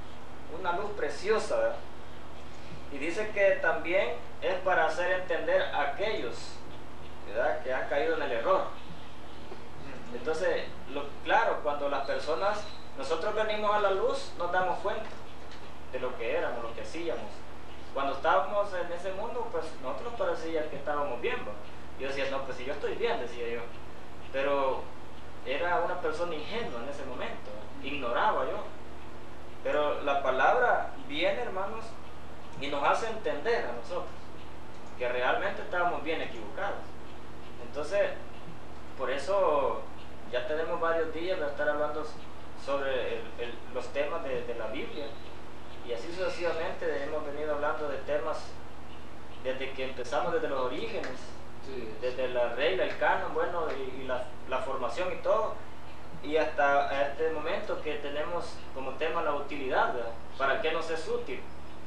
una luz preciosa, ¿verdad? Y dice que también es para hacer entender a aquellos, ¿verdad?, que han caído en el error. Entonces, lo, claro, cuando las personas, nosotros venimos a la luz, nos damos cuenta de lo que éramos, lo que hacíamos. Cuando estábamos en ese mundo, pues nosotros parecía que estábamos bien, ¿no? Yo decía, no, pues si yo estoy bien, decía yo. Pero era una persona ingenua en ese momento, ignoraba yo. Pero la palabra viene, hermanos, y nos hace entender a nosotros que realmente estábamos bien equivocados. Entonces, por eso ya tenemos varios días de estar hablando sobre el, el, los temas de, de la Biblia, y así sucesivamente hemos venido hablando de temas desde que empezamos, desde los orígenes, sí, desde la regla, el canon, bueno, y, y la, la formación y todo, y hasta este momento que tenemos como tema la utilidad, ¿verdad? ¿Para qué nos es útil?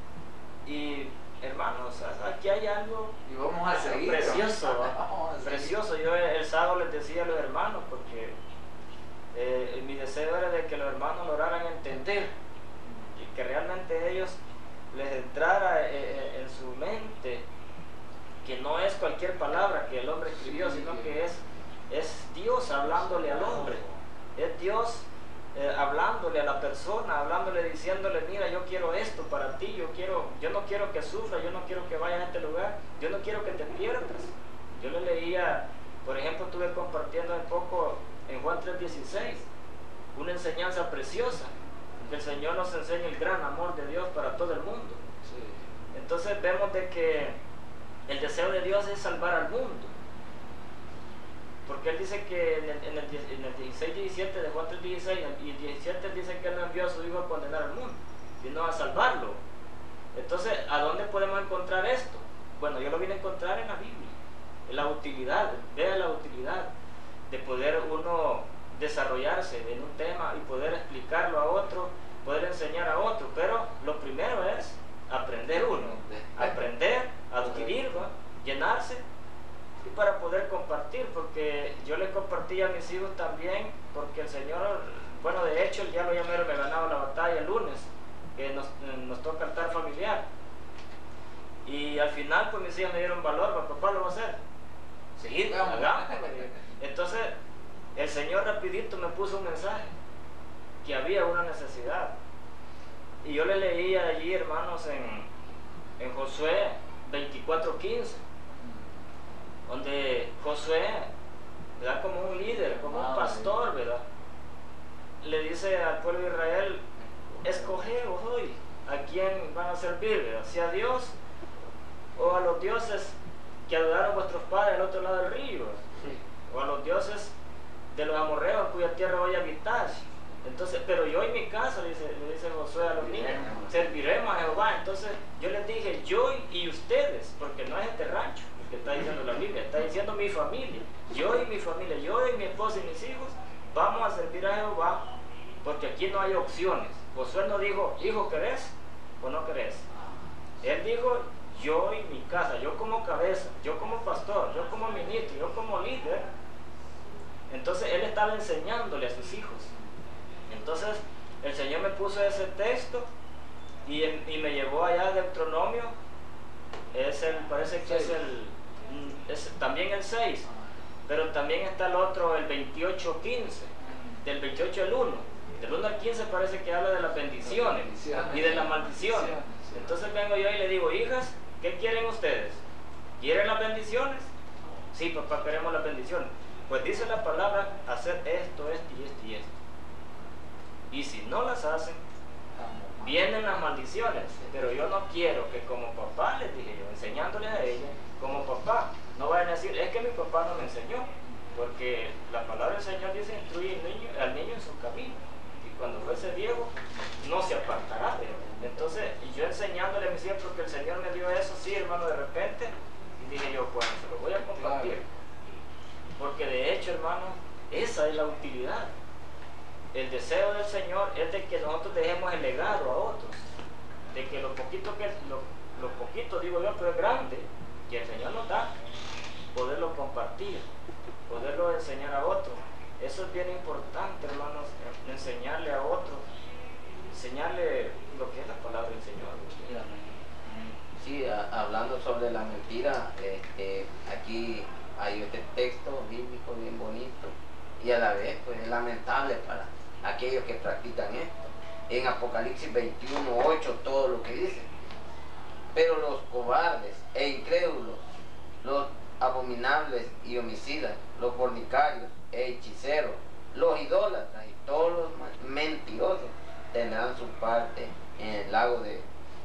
Y hermanos, aquí hay algo y vamos a seguir, precioso, vamos a seguir. Precioso. Yo el sábado les decía a los hermanos, porque eh, mi deseo era de que los hermanos lograran entender y que realmente ellos les entrara eh, en su mente que no es cualquier palabra que el hombre escribió, sino que es, es Dios hablándole al hombre, es Dios Eh, hablándole a la persona, hablándole, diciéndole, mira, yo quiero esto para ti, yo quiero, yo no quiero que sufras, yo no quiero que vayas a este lugar, yo no quiero que te pierdas. Yo le leía, por ejemplo, estuve compartiendo un poco en Juan tres dieciséis, una enseñanza preciosa, que el Señor nos enseña el gran amor de Dios para todo el mundo. Sí. Entonces vemos de que el deseo de Dios es salvar al mundo. Porque él dice que en el, en el, en el dieciséis diecisiete de Juan tres dieciséis y el diecisiete dice que él no envió a su hijo a condenar al mundo, sino a salvarlo. Entonces, ¿a dónde podemos encontrar esto? Bueno, yo lo vine a encontrar en la Biblia, en la utilidad, vea la utilidad de poder uno desarrollarse en un tema y poder explicarlo a otro, poder enseñar a otro. Pero lo primero es aprender uno, aprender, adquirir, ¿no?, llenarse, y para poder compartir, porque yo le compartí a mis hijos también, porque el Señor, bueno, de hecho ya lo llamé, me ganaba la batalla el lunes, que nos, nos toca altar familiar, y al final pues mis hijos me dieron valor, papá lo va a hacer, sí, hagámoslo. Entonces el Señor rapidito me puso un mensaje, que había una necesidad, y yo le leía allí, hermanos, en, en Josué veinticuatro quince, donde Josué, ¿verdad?, como un líder, como un pastor, ¿verdad?, le dice al pueblo de Israel, escogeos hoy a quién van a servir, ¿verdad?, si a Dios o a los dioses que adoraron vuestros padres al otro lado del río, sí, o a los dioses de los amorreos cuya tierra hoy habitáis. Entonces, pero yo y mi casa, le dice, le dice Josué a los niños, serviremos a Jehová. Entonces yo les dije, yo y ustedes, porque no es este rancho que está diciendo la Biblia, está diciendo mi familia, yo y mi familia, yo y mi esposa y mis hijos, vamos a servir a Jehová, porque aquí no hay opciones. Josué no dijo, hijo, ¿querés o no querés? Él dijo, yo y mi casa, yo como cabeza, yo como pastor, yo como ministro, yo como líder. Entonces él estaba enseñándole a sus hijos. Entonces el Señor me puso ese texto y, y me llevó allá a Deuteronomio, es el, parece que es el, es también el seis, pero también está el otro, el veintiocho quince, del veintiocho al uno, del uno al quince parece que habla de las bendiciones y de las maldiciones. Entonces vengo yo y le digo, hijas, ¿qué quieren ustedes? ¿Quieren las bendiciones? Sí, papá, queremos las bendiciones. Pues dice la palabra, hacer esto, esto y esto y esto. Y si no las hacen, vienen las maldiciones. Pero yo no quiero que como papá, les dije yo, enseñándole a ella, como papá, no vayan a decir, es que mi papá no me enseñó. Porque la palabra del Señor dice, instruye al niño, al niño en su camino. Y cuando fuese viejo, no se apartará de él. Entonces, y yo enseñándole a mis hijos, porque el Señor me dio eso, sí, hermano, de repente, y dije yo, bueno, se lo voy a compartir. Porque de hecho, hermano, esa es la utilidad. El deseo del Señor es de que nosotros dejemos el legado a otros, de que lo poquito que lo, lo poquito digo yo, pero es grande, que el Señor nos da, poderlo compartir, poderlo enseñar a otros. Eso es bien importante, hermanos, enseñarle a otros, enseñarle lo que es la palabra del Señor. Sí, a, hablando sobre la mentira, este, aquí hay este texto bíblico bien bonito y a la vez pues es lamentable para aquellos que practican esto. En Apocalipsis veintiuno, ocho, todo lo que dice. Pero los cobardes e incrédulos, los abominables y homicidas, los fornicarios e hechiceros, los idólatras y todos los mentirosos tendrán su parte en el lago de,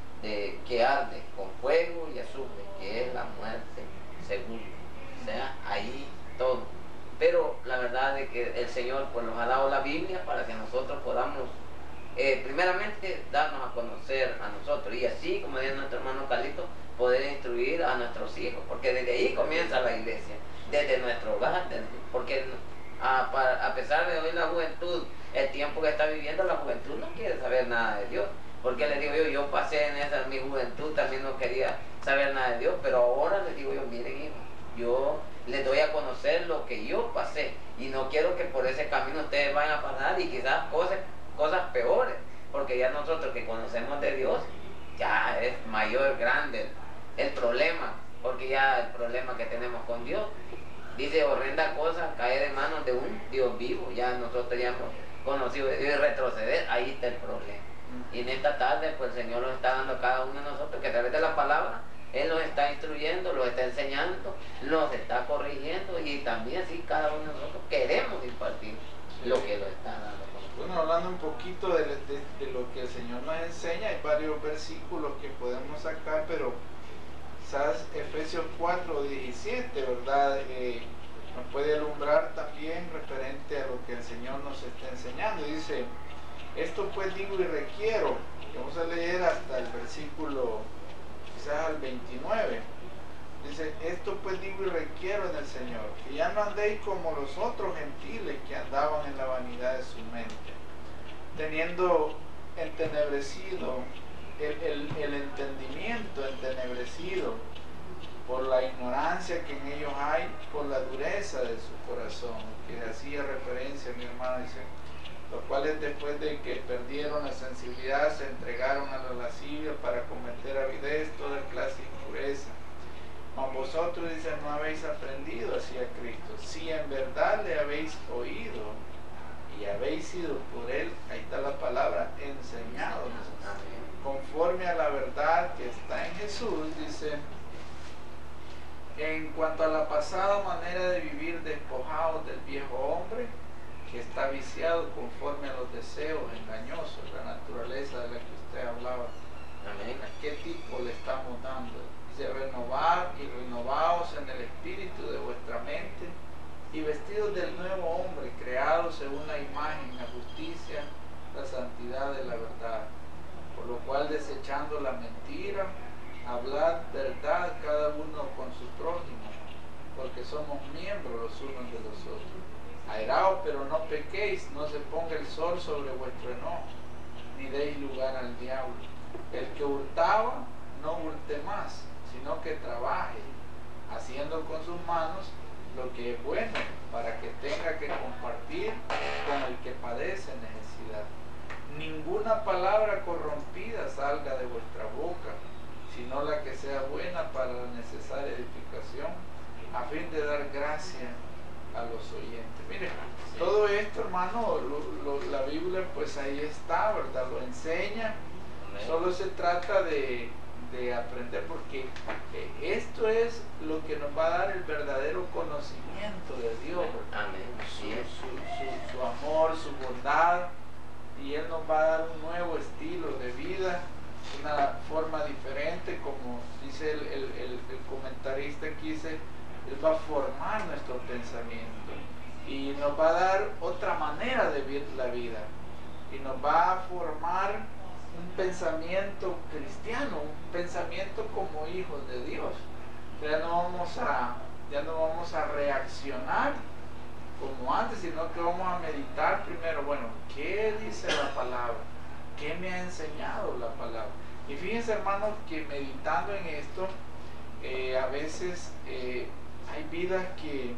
de que arde con fuego y azufre, que es la muerte segunda. O sea, ahí todo. Pero la verdad es que el Señor pues nos ha dado la Biblia para que nosotros podamos eh, primeramente darnos a conocer a nosotros y así, como dice nuestro hermano Carlito, poder instruir a nuestros hijos, porque desde ahí comienza la iglesia, desde nuestro hogar, desde, porque a, para, a pesar de hoy la juventud, el tiempo que está viviendo, la juventud no quiere saber nada de Dios, porque les digo yo, yo pasé en esa mi juventud, también no quería saber nada de Dios, pero ahora les digo yo, miren hijos, yo les doy a conocer lo que yo pasé y no quiero que por ese camino ustedes vayan a pasar y quizás cosas, cosas peores, porque ya nosotros que conocemos de Dios, ya es mayor, grande el problema, porque ya el problema que tenemos con Dios, dice horrenda cosa caer en manos de un Dios vivo, ya nosotros ya hemos conocido y retroceder, ahí está el problema. Y en esta tarde pues el Señor nos está dando a cada uno de nosotros que a través de la palabra Él nos está instruyendo, los está enseñando, nos está corrigiendo y también sí cada uno de nosotros queremos impartir lo que nos está dando. Bueno, hablando un poquito de, de, de lo que el Señor nos enseña, hay varios versículos que podemos sacar, pero quizás Efesios cuatro, diecisiete, ¿verdad? Eh, nos puede alumbrar también referente a lo que el Señor nos está enseñando. Dice, esto pues digo y requiero, vamos a leer hasta el versículo quizás al veintinueve. Dice, esto pues digo y requiero en el Señor, que ya no andéis como los otros gentiles que andaban en la vanidad de su mente, teniendo entenebrecido el, el, el entendimiento entenebrecido por la ignorancia que en ellos hay, por la dureza de su corazón, que hacía referencia mi hermano, dice, los cuales después de que perdieron la sensibilidad se entregaron a la lascivia para cometer avidez, toda clase de impureza. Mas vosotros, dice, no habéis aprendido así a Cristo, si en verdad le habéis oído y habéis sido por él, ahí está la palabra, enseñados, conforme a la verdad que está en Jesús, dice, en cuanto a la pasada manera de vivir despojados del viejo hombre, que está viciado conforme a los deseos engañosos, la naturaleza de la que usted hablaba. Amén. ¿A qué tipo le estamos dando? Dice, renovar y renovaos en el espíritu de vuestra mente y vestidos del nuevo hombre, creados según la imagen, la justicia, la santidad de la verdad. Por lo cual, desechando la mentira, hablad verdad cada uno con su prójimo, porque somos miembros los unos de los otros. Airaos, pero no pequéis, no se ponga el sol sobre vuestro enojo, ni deis lugar al diablo. El que hurtaba, no hurte más, sino que trabaje, haciendo con sus manos lo que es bueno, para que tenga que compartir con el que padece necesidad. Ninguna palabra corrompida salga de vuestra boca, sino la que sea buena para la necesaria edificación, a fin de dar gracia a los oyentes. Miren, sí. Todo esto, hermano, lo, lo, la Biblia pues ahí está, ¿verdad? Lo enseña. Amén. Solo se trata de, de aprender, porque eh, esto es lo que nos va a dar el verdadero conocimiento de Dios. Amén. Su, su, su, su amor, su bondad, y Él nos va a dar un nuevo estilo de vida, una forma diferente, como dice el, el, el, el comentarista aquí, dice, Él va a formar nuestro pensamiento y nos va a dar otra manera de ver la vida y nos va a formar un pensamiento cristiano, un pensamiento como hijos de Dios. Ya no vamos a, ya no vamos a reaccionar como antes, sino que vamos a meditar primero, bueno, ¿qué dice la palabra? ¿Qué me ha enseñado la palabra? Y fíjense, hermanos, que meditando en esto, eh, a veces eh, hay vidas que,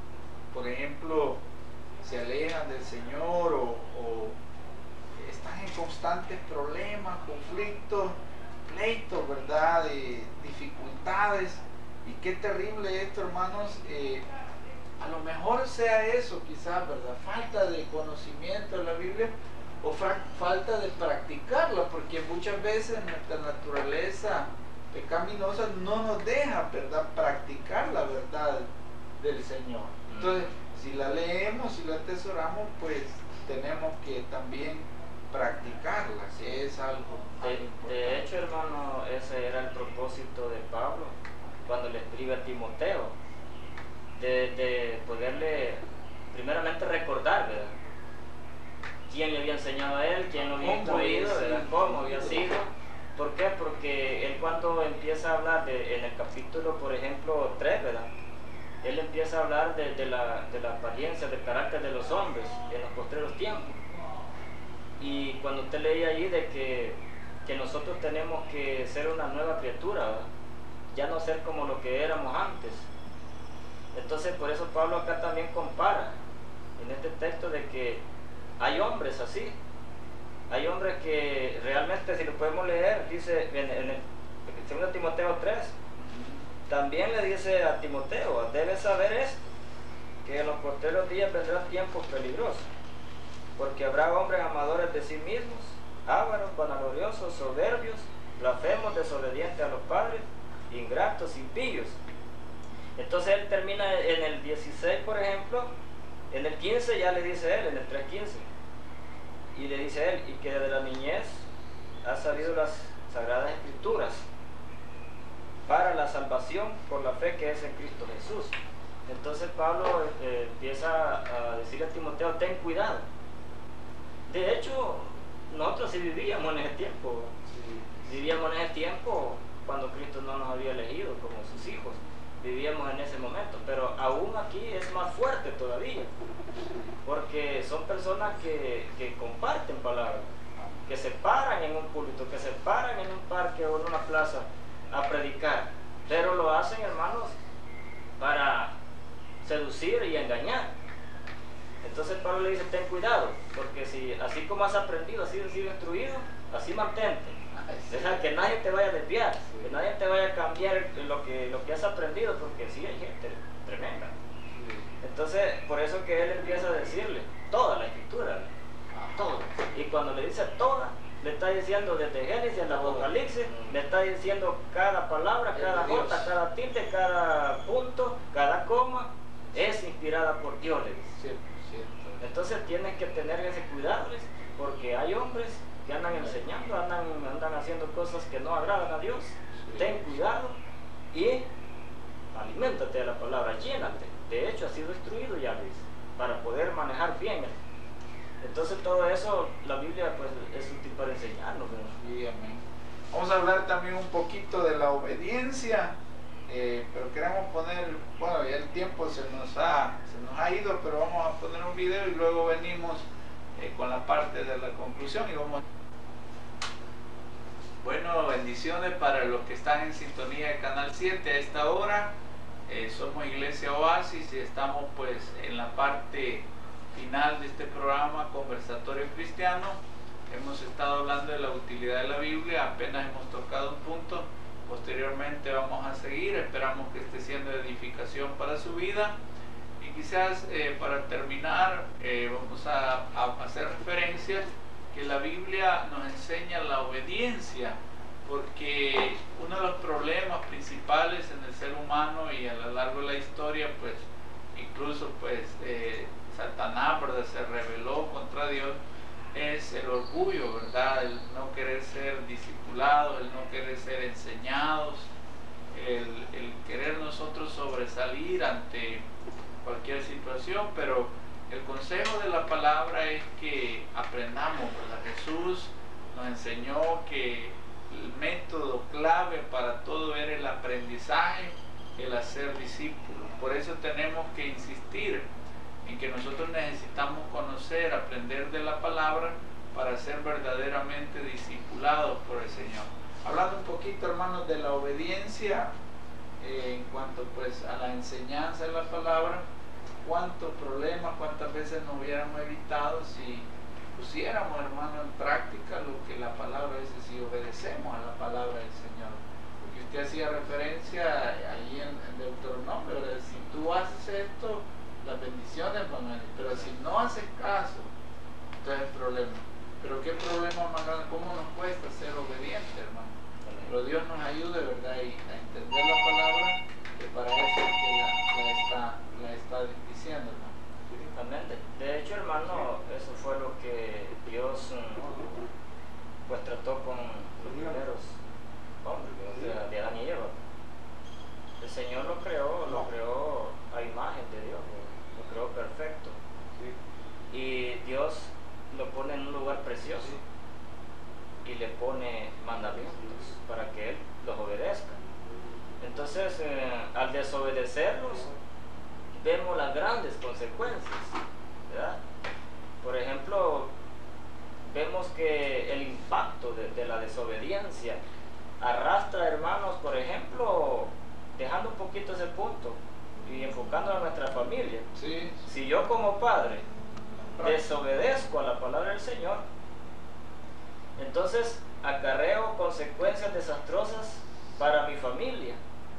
por ejemplo, se alejan del Señor o, o están en constantes problemas, conflictos, pleitos, ¿verdad? De dificultades. Y qué terrible esto, hermanos. Eh, a lo mejor sea eso, quizás, ¿verdad? Falta de conocimiento de la Biblia o falta de practicarla, porque muchas veces nuestra naturaleza pecaminosa no nos deja, ¿verdad?, practicar la verdad del Señor. Entonces, si la leemos, si la atesoramos, pues tenemos que también practicarla, que es algo, algo de, importante. de hecho, hermano, ese era el propósito de Pablo cuando le escribe a Timoteo, de, de poderle primeramente recordar, ¿verdad?, quién le había enseñado a él, quién lo había instruido, ¿verdad?, cómo había sido. ¿Por qué? Porque él, cuando empieza a hablar de, en el capítulo, por ejemplo, tres, ¿verdad?, él empieza a hablar de, de, la, de la apariencia, del carácter de los hombres en los postreros tiempos. Y cuando usted leía allí de que, que nosotros tenemos que ser una nueva criatura, ¿verdad?, ya no ser como lo que éramos antes. Entonces, por eso Pablo acá también compara en este texto de que hay hombres así. Hay hombres que realmente, si lo podemos leer, dice en, en el segundo Timoteo tres, también le dice a Timoteo, debes saber esto, que en los postreros días vendrán tiempos peligrosos, porque habrá hombres amadores de sí mismos, ávaros, vanagloriosos, soberbios, blasfemos, desobedientes a los padres, ingratos, impíos. Entonces él termina en el dieciséis, por ejemplo, en el quince ya le dice él, en el tres quince, y le dice él, y que desde la niñez ha sabido las sagradas escrituras para la salvación por la fe que es en Cristo Jesús. Entonces Pablo eh, empieza a decirle a Timoteo, ten cuidado. De hecho, nosotros sí vivíamos en ese tiempo, sí. vivíamos en ese tiempo cuando Cristo no nos había elegido como sus hijos, vivíamos en ese momento, pero aún aquí es más fuerte todavía, porque son personas que, que comparten palabras, que se paran en un púlpito, que se paran en un parque o en una plaza a predicar, pero lo hacen, hermanos, para seducir y engañar. Entonces Pablo le dice, ten cuidado, porque si así como has aprendido, así has sido instruido, así mantente. Deja que nadie te vaya a desviar, que nadie te vaya a cambiar lo que, lo que has aprendido, porque sí hay gente tremenda. Entonces, por eso que él empieza a decirle toda la escritura, todo. Y cuando le dice toda, le está diciendo desde Génesis al Apocalipsis, le está diciendo cada palabra, cada jota, cada tilde, cada punto, cada coma, es inspirada por Dios, le dice. Entonces tienes que tener ese cuidado, porque hay hombres que andan enseñando, andan, andan haciendo cosas que no agradan a Dios. Ten cuidado y aliméntate de la palabra, llénate. De hecho, ha sido instruido ya, dice, para poder manejar bien. Entonces todo eso, la Biblia pues es útil para enseñarnos, ¿verdad? Sí, amén. Vamos a hablar también un poquito de la obediencia, eh, pero queremos poner, bueno, ya el tiempo se nos ha, se nos ha ido, pero vamos a poner un video y luego venimos eh, con la parte de la conclusión y vamos. Bueno, bendiciones para los que están en sintonía de Canal siete a esta hora. Eh, somos Iglesia Oasis y estamos pues en la parte final de este programa Conversatorio Cristiano. Hemos estado hablando de la utilidad de la Biblia, apenas hemos tocado un punto, posteriormente vamos a seguir, esperamos que esté siendo edificación para su vida. Y quizás eh, para terminar eh, vamos a, a hacer referencia que la Biblia nos enseña la obediencia, porque uno de los problemas principales en el ser humano y a lo largo de la historia, pues incluso pues eh, Satanás, ¿verdad?, se rebeló contra Dios, es el orgullo, ¿verdad?, el no querer ser discipulados, el no querer ser enseñados, el, el querer nosotros sobresalir ante cualquier situación. Pero el consejo de la palabra es que aprendamos, ¿verdad? Jesús nos enseñó que el método clave para todo era el aprendizaje, el hacer discípulos. Por eso tenemos que insistir en que nosotros necesitamos conocer, aprender de la palabra para ser verdaderamente discipulados por el Señor. Hablando un poquito, hermanos, de la obediencia eh, en cuanto pues a la enseñanza de la palabra, cuántos problemas, cuántas veces nos hubiéramos evitado si pusiéramos, hermano, en práctica lo que la palabra dice, si obedecemos a la palabra del Señor. Porque usted hacía referencia ahí en, en Deuteronomio, ¿verdad? Si tú haces esto, las bendiciones van a venir, pero si no haces caso, entonces el problema. Pero qué problema más grande, cómo nos cuesta ser obedientes, hermano. Pero Dios nos ayude, ¿verdad? Y a entender la palabra, que para eso es que la, la, está, la está diciendo, hermano. Exactamente. De hecho, hermano, eso fue lo que Dios pues trató con los primeros hombres, o sea, de Adán y Eva. El Señor lo creó, lo creó a imagen de Dios, lo creó perfecto. Y Dios lo pone en un lugar precioso y le pone mandamientos para que Él los obedezca. Entonces, eh, al desobedecerlos, vemos las grandes consecuencias, ¿verdad? Por ejemplo, vemos que el impacto de, de la desobediencia arrastra, hermanos, por ejemplo, dejando un poquito ese punto y enfocando a nuestra familia. Sí. Si yo como padre desobedezco a la palabra del Señor, entonces acarreo consecuencias desastrosas para mi familia,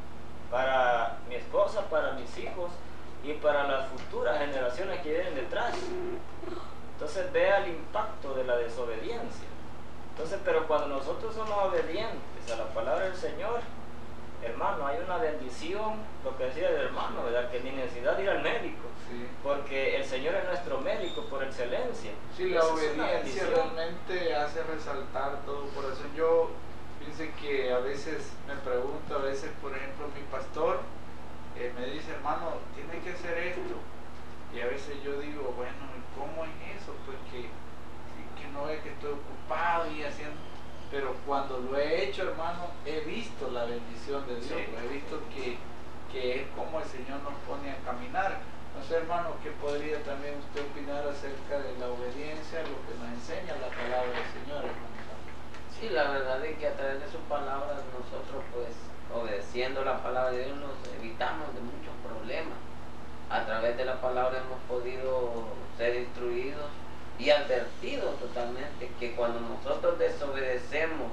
para mi esposa, para mis hijos y para las futuras generaciones que vienen detrás. Entonces vea el impacto de la desobediencia. Entonces, pero cuando nosotros somos obedientes a la palabra del Señor, hermano, hay una bendición, lo que decía el hermano, ¿verdad? Que ni necesidad de ir al médico, sí, porque el Señor es nuestro médico por excelencia. Sí, la Esa obediencia realmente hace resaltar todo. Por eso yo pienso que a veces me pregunto, a veces, por ejemplo, mi pastor eh, me dice, hermano, tiene que hacer esto. Y a veces yo digo, bueno, ¿cómo es eso? Pues que, que no ve que estoy ocupado y haciendo... Pero cuando lo he hecho, hermano, he visto la bendición de Dios, sí, he visto que, que es como el Señor nos pone a caminar. No sé, hermano, ¿qué podría también usted opinar acerca de la obediencia, lo que nos enseña la palabra del Señor, hermano? Sí, la verdad es que a través de sus palabras nosotros, pues, obedeciendo la palabra de Dios, nos evitamos de muchos problemas. A través de la palabra hemos podido ser instruidos y advertido totalmente que cuando nosotros desobedecemos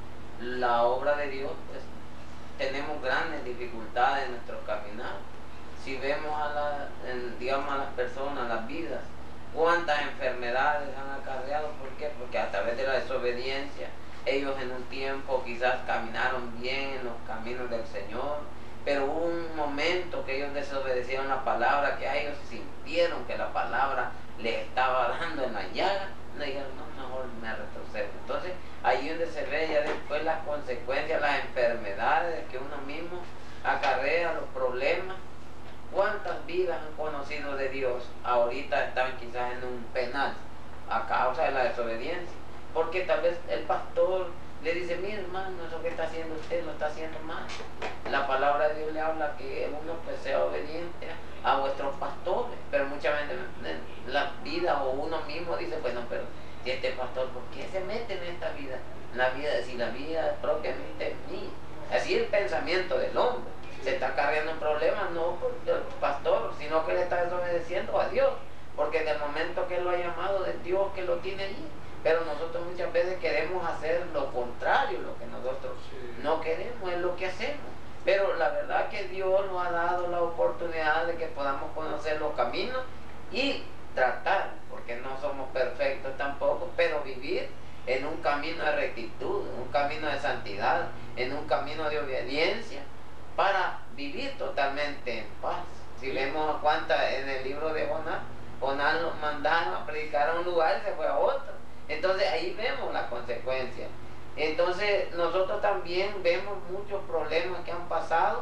la obra de Dios, pues tenemos grandes dificultades en nuestro caminar. Si vemos a, la, en, digamos, a las personas, a las vidas, cuántas enfermedades han acarreado. ¿Por qué? Porque a través de la desobediencia ellos en un tiempo quizás caminaron bien en los caminos del Señor, pero hubo un momento que ellos desobedecieron la palabra, que a ellos sintieron que la palabra les estaba dando en la llaga, no dijeron, no, mejor me retrocedo. Entonces, ahí donde se ve ya después las consecuencias, las enfermedades que uno mismo acarrea, los problemas. ¿Cuántas vidas han conocido de Dios? Ahorita están quizás en un penal a causa de la desobediencia, porque tal vez el pastor le dice, mire hermano, eso que está haciendo usted lo está haciendo mal. La palabra de Dios le habla que uno pues sea obediente a vuestros pastores, pero muchas veces en la vida o uno mismo dice, bueno, pero si este pastor, ¿por qué se mete en esta vida? La vida, si la vida propiamente es mía. Así es el pensamiento del hombre. Se está cargando un problema no por el pastor, sino que le está desobedeciendo a Dios, porque en el momento que él lo ha llamado, es Dios que lo tiene allí. Pero nosotros muchas veces queremos hacer lo contrario, lo que nosotros sí. no queremos, es lo que hacemos. Pero la verdad que Dios nos ha dado la oportunidad de que podamos conocer los caminos y tratar, porque no somos perfectos tampoco, pero vivir en un camino de rectitud, en un camino de santidad, en un camino de obediencia, para vivir totalmente en paz. Si vemos a cuántas en el libro de Jonás, Jonás nos mandaron a predicar a un lugar y se fue a otro. Entonces ahí vemos la consecuencia. Entonces nosotros también vemos muchos problemas que han pasado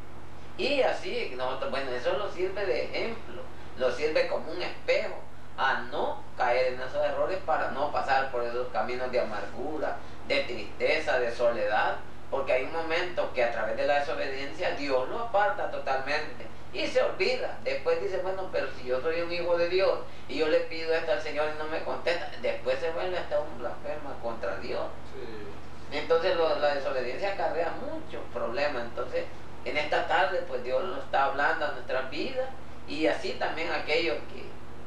y así, nosotros, bueno, eso nos sirve de ejemplo, nos sirve como un espejo a no caer en esos errores, para no pasar por esos caminos de amargura, de tristeza, de soledad, porque hay un momento que a través de la desobediencia Dios lo aparta totalmente y se olvida. Después dice, bueno, pero si yo soy un hijo de Dios y yo le pido esto al Señor y no me contesta, después se vuelve hasta un blasfema contra Dios. Sí. Entonces lo, la desobediencia acarrea muchos problemas. Entonces en esta tarde pues Dios nos está hablando a nuestras vidas, y así también aquellos que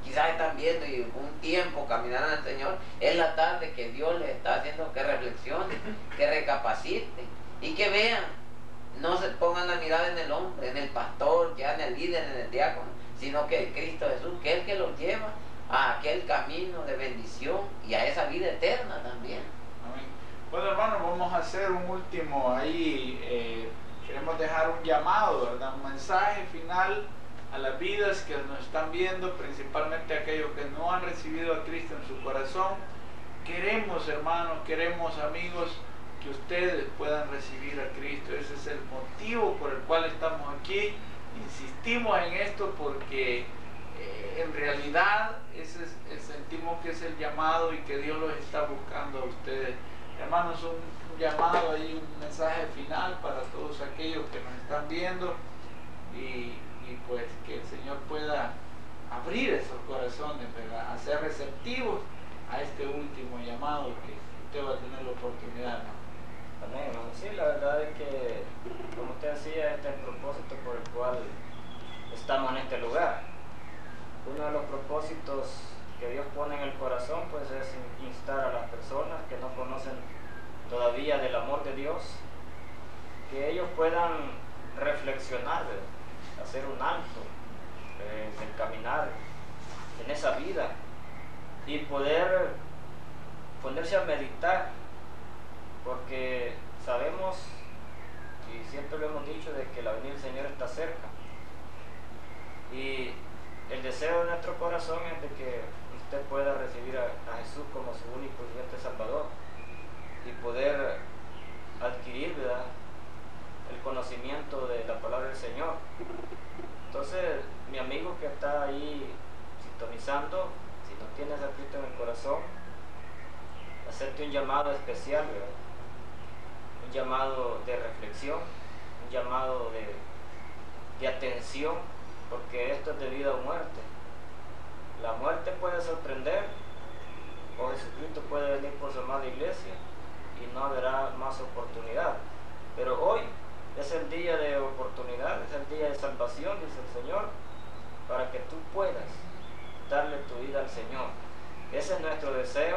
quizás están viendo y un tiempo caminarán al Señor, es la tarde que Dios les está haciendo que reflexionen, que recapaciten y que vean, no se pongan la mirada en el hombre, en el pastor, ya en el líder, en el diácono, sino que el Cristo Jesús, que es el que los lleva a aquel camino de bendición y a esa vida eterna también. Amén. Bueno, hermanos, vamos a hacer un último ahí, eh, queremos dejar un llamado, ¿verdad? Un mensaje final a las vidas que nos están viendo, principalmente aquellos que no han recibido a Cristo en su corazón. Queremos, hermanos, queremos, amigos, que ustedes puedan recibir a Cristo. Ese es el motivo por el cual estamos aquí. Insistimos en esto porque eh, en realidad ese es, eh, sentimos que es el llamado y que Dios los está buscando a ustedes. Hermanos, un, un llamado ahí, un mensaje final para todos aquellos que nos están viendo y, y pues que el Señor pueda abrir esos corazones, ¿verdad? A ser receptivos a este último llamado que usted va a tener la oportunidad, ¿no? Amén, hermano. Sí, la verdad es que, como usted decía, este es el propósito por el cual estamos en este lugar. Uno de los propósitos que Dios pone en el corazón, pues, es instar a las personas que no conocen todavía del amor de Dios, que ellos puedan reflexionar, ¿verdad? Hacer un alto eh, en el caminar en esa vida y poder ponerse a meditar, porque sabemos y siempre lo hemos dicho de que la venida del Señor está cerca, y el deseo de nuestro corazón es de que usted pueda recibir a, a Jesús como su único y único Salvador y poder adquirir, ¿verdad?, el conocimiento de la palabra del Señor. Entonces, mi amigo que está ahí sintonizando, si no tienes a Cristo en el corazón, hacerte un llamado especial, ¿verdad?, un llamado de reflexión, un llamado de, de atención, porque esto es de vida o muerte. La muerte puede sorprender, o Jesucristo puede venir por su amada iglesia y no habrá más oportunidad. Pero hoy es el día de oportunidad, es el día de salvación, dice el Señor, para que tú puedas darle tu vida al Señor. Ese es nuestro deseo,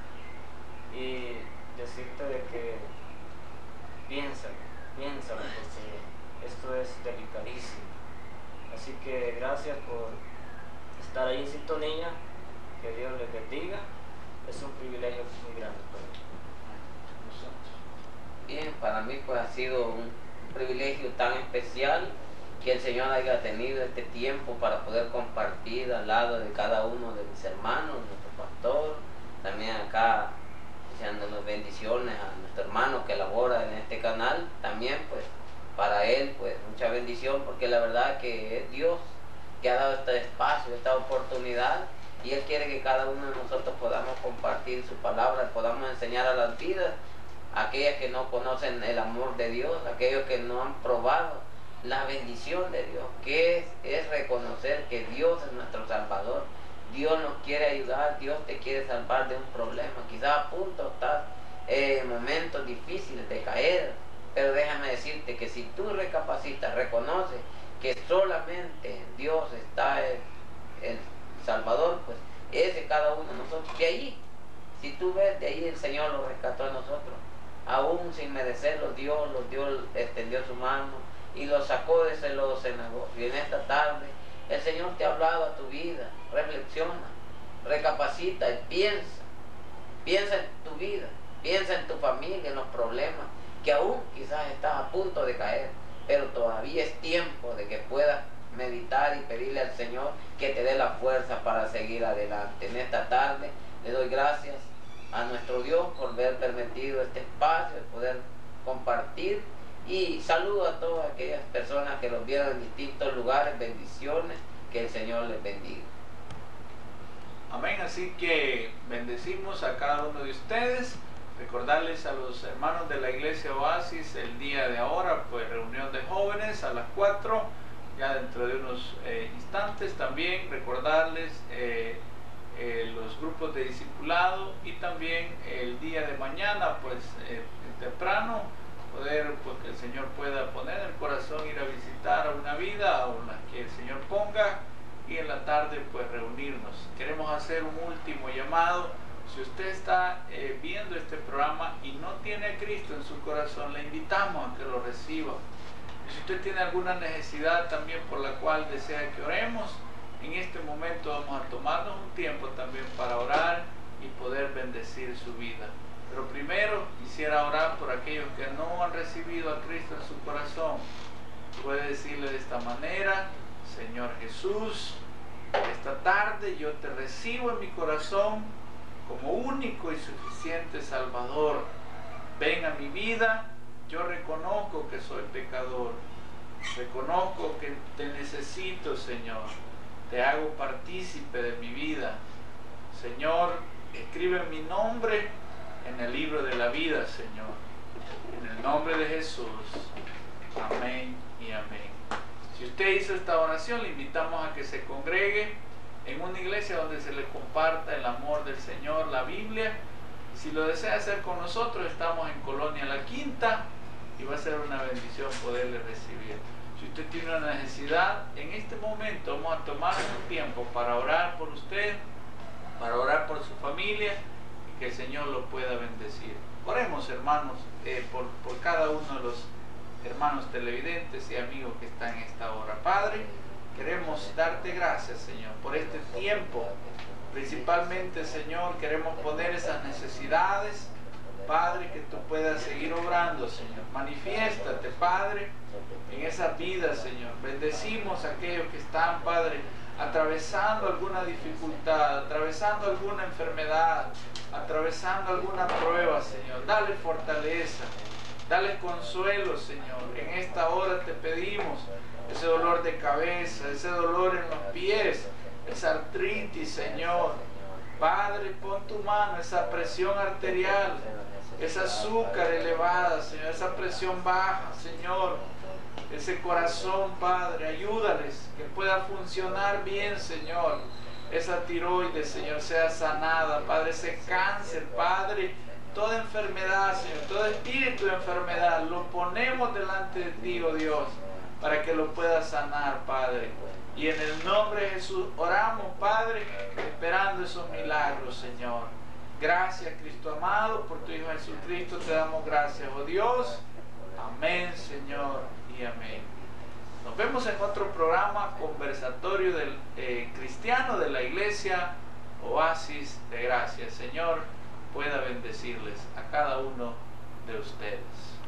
y decirte de que piénsalo, piénsalo, porque esto es delicadísimo. Así que gracias por estar ahí en sintonía, que Dios les bendiga. Es un privilegio muy grande para nosotros. Bien, para mí pues ha sido un privilegio tan especial que el Señor haya tenido este tiempo para poder compartir al lado de cada uno de mis hermanos, nuestro pastor, también acá deseándonos bendiciones a nuestro hermano que labora en este canal, también pues para él pues mucha bendición, porque la verdad que es Dios que ha dado este espacio, esta oportunidad, y Él quiere que cada uno de nosotros podamos compartir su palabra, podamos enseñar a las vidas, a aquellas que no conocen el amor de Dios, aquellos que no han probado la bendición de Dios, que es, es reconocer que Dios es nuestro Salvador. Dios nos quiere ayudar, Dios te quiere salvar de un problema, quizás a punto estás en momentos difíciles de caer, pero déjame decirte que si tú recapacitas, reconoces que solamente Dios está el, el Salvador, pues ese cada uno de nosotros, de allí, si tú ves, de ahí el Señor lo rescató a nosotros, aún sin merecerlo, Dios los dio, extendió su mano y lo sacó de ese lodo cenagoso. Y en esta tarde el Señor te ha hablado a tu vida, reflexiona, recapacita y piensa, piensa en tu vida, piensa en tu familia, en los problemas, que aún quizás estás a punto de caer, pero todavía es tiempo de que puedas meditar y pedirle al Señor que te dé la fuerza para seguir adelante. En esta tarde le doy gracias a nuestro Dios por haber permitido este espacio, de poder compartir, y saludo a todas aquellas personas que los vieron en distintos lugares. Bendiciones, que el Señor les bendiga. Amén. Así que bendecimos a cada uno de ustedes. Recordarles a los hermanos de la iglesia Oasis el día de ahora, pues reunión de jóvenes a las cuatro, ya dentro de unos eh, instantes. También recordarles eh, eh, los grupos de discipulado, y también el día de mañana, pues eh, temprano, poder, pues que el Señor pueda poner en el corazón ir a visitar a una vida o la que el Señor ponga, y en la tarde pues reunirnos. Queremos hacer un último llamado. Si usted está eh, viendo este programa y no tiene a Cristo en su corazón, le invitamos a que lo reciba. Y si usted tiene alguna necesidad también por la cual desea que oremos, en este momento vamos a tomarnos un tiempo también para orar y poder bendecir su vida. Pero primero quisiera orar por aquellos que no han recibido a Cristo en su corazón. Puede decirle de esta manera: Señor Jesús, esta tarde yo te recibo en mi corazón como único y suficiente Salvador. Ven a mi vida, yo reconozco que soy pecador, reconozco que te necesito, Señor, te hago partícipe de mi vida. Señor, escribe mi nombre en el libro de la vida, Señor, en el nombre de Jesús. Amén y amén. Si usted hizo esta oración, le invitamos a que se congregue en una iglesia donde se le comparta el amor del Señor, la Biblia. Si lo desea hacer con nosotros, estamos en Colonia La Quinta y va a ser una bendición poderle recibir. Si usted tiene una necesidad, en este momento vamos a tomar un tiempo para orar por usted, para orar por su familia y que el Señor lo pueda bendecir. Oremos, hermanos, eh, por, por cada uno de los hermanos televidentes y amigos que están en esta hora. Padre, queremos darte gracias, Señor, por este tiempo. Principalmente, Señor, queremos poner esas necesidades, Padre, que tú puedas seguir obrando, Señor. Manifiéstate, Padre, en esas vidas, Señor. Bendecimos a aquellos que están, Padre, atravesando alguna dificultad, atravesando alguna enfermedad, atravesando alguna prueba, Señor. Dale fortaleza, dale consuelo, Señor. En esta hora te pedimos ese dolor de cabeza, ese dolor en los pies, esa artritis, Señor. Padre, pon tu mano, esa presión arterial, ese azúcar elevada, Señor, esa presión baja, Señor, ese corazón, Padre, ayúdales que pueda funcionar bien, Señor. Esa tiroides, Señor, sea sanada, Padre, ese cáncer, Padre, toda enfermedad, Señor, todo espíritu de enfermedad, lo ponemos delante de ti, oh Dios, para que lo puedas sanar, Padre. Y en el nombre de Jesús oramos, Padre, esperando esos milagros, Señor. Gracias, Cristo amado, por tu Hijo Jesucristo te damos gracias, oh Dios. Amén, Señor, y amén. Nos vemos en otro programa, conversatorio del eh, cristiano de la iglesia Oasis de Gracia. Señor, pueda bendecirles a cada uno de ustedes.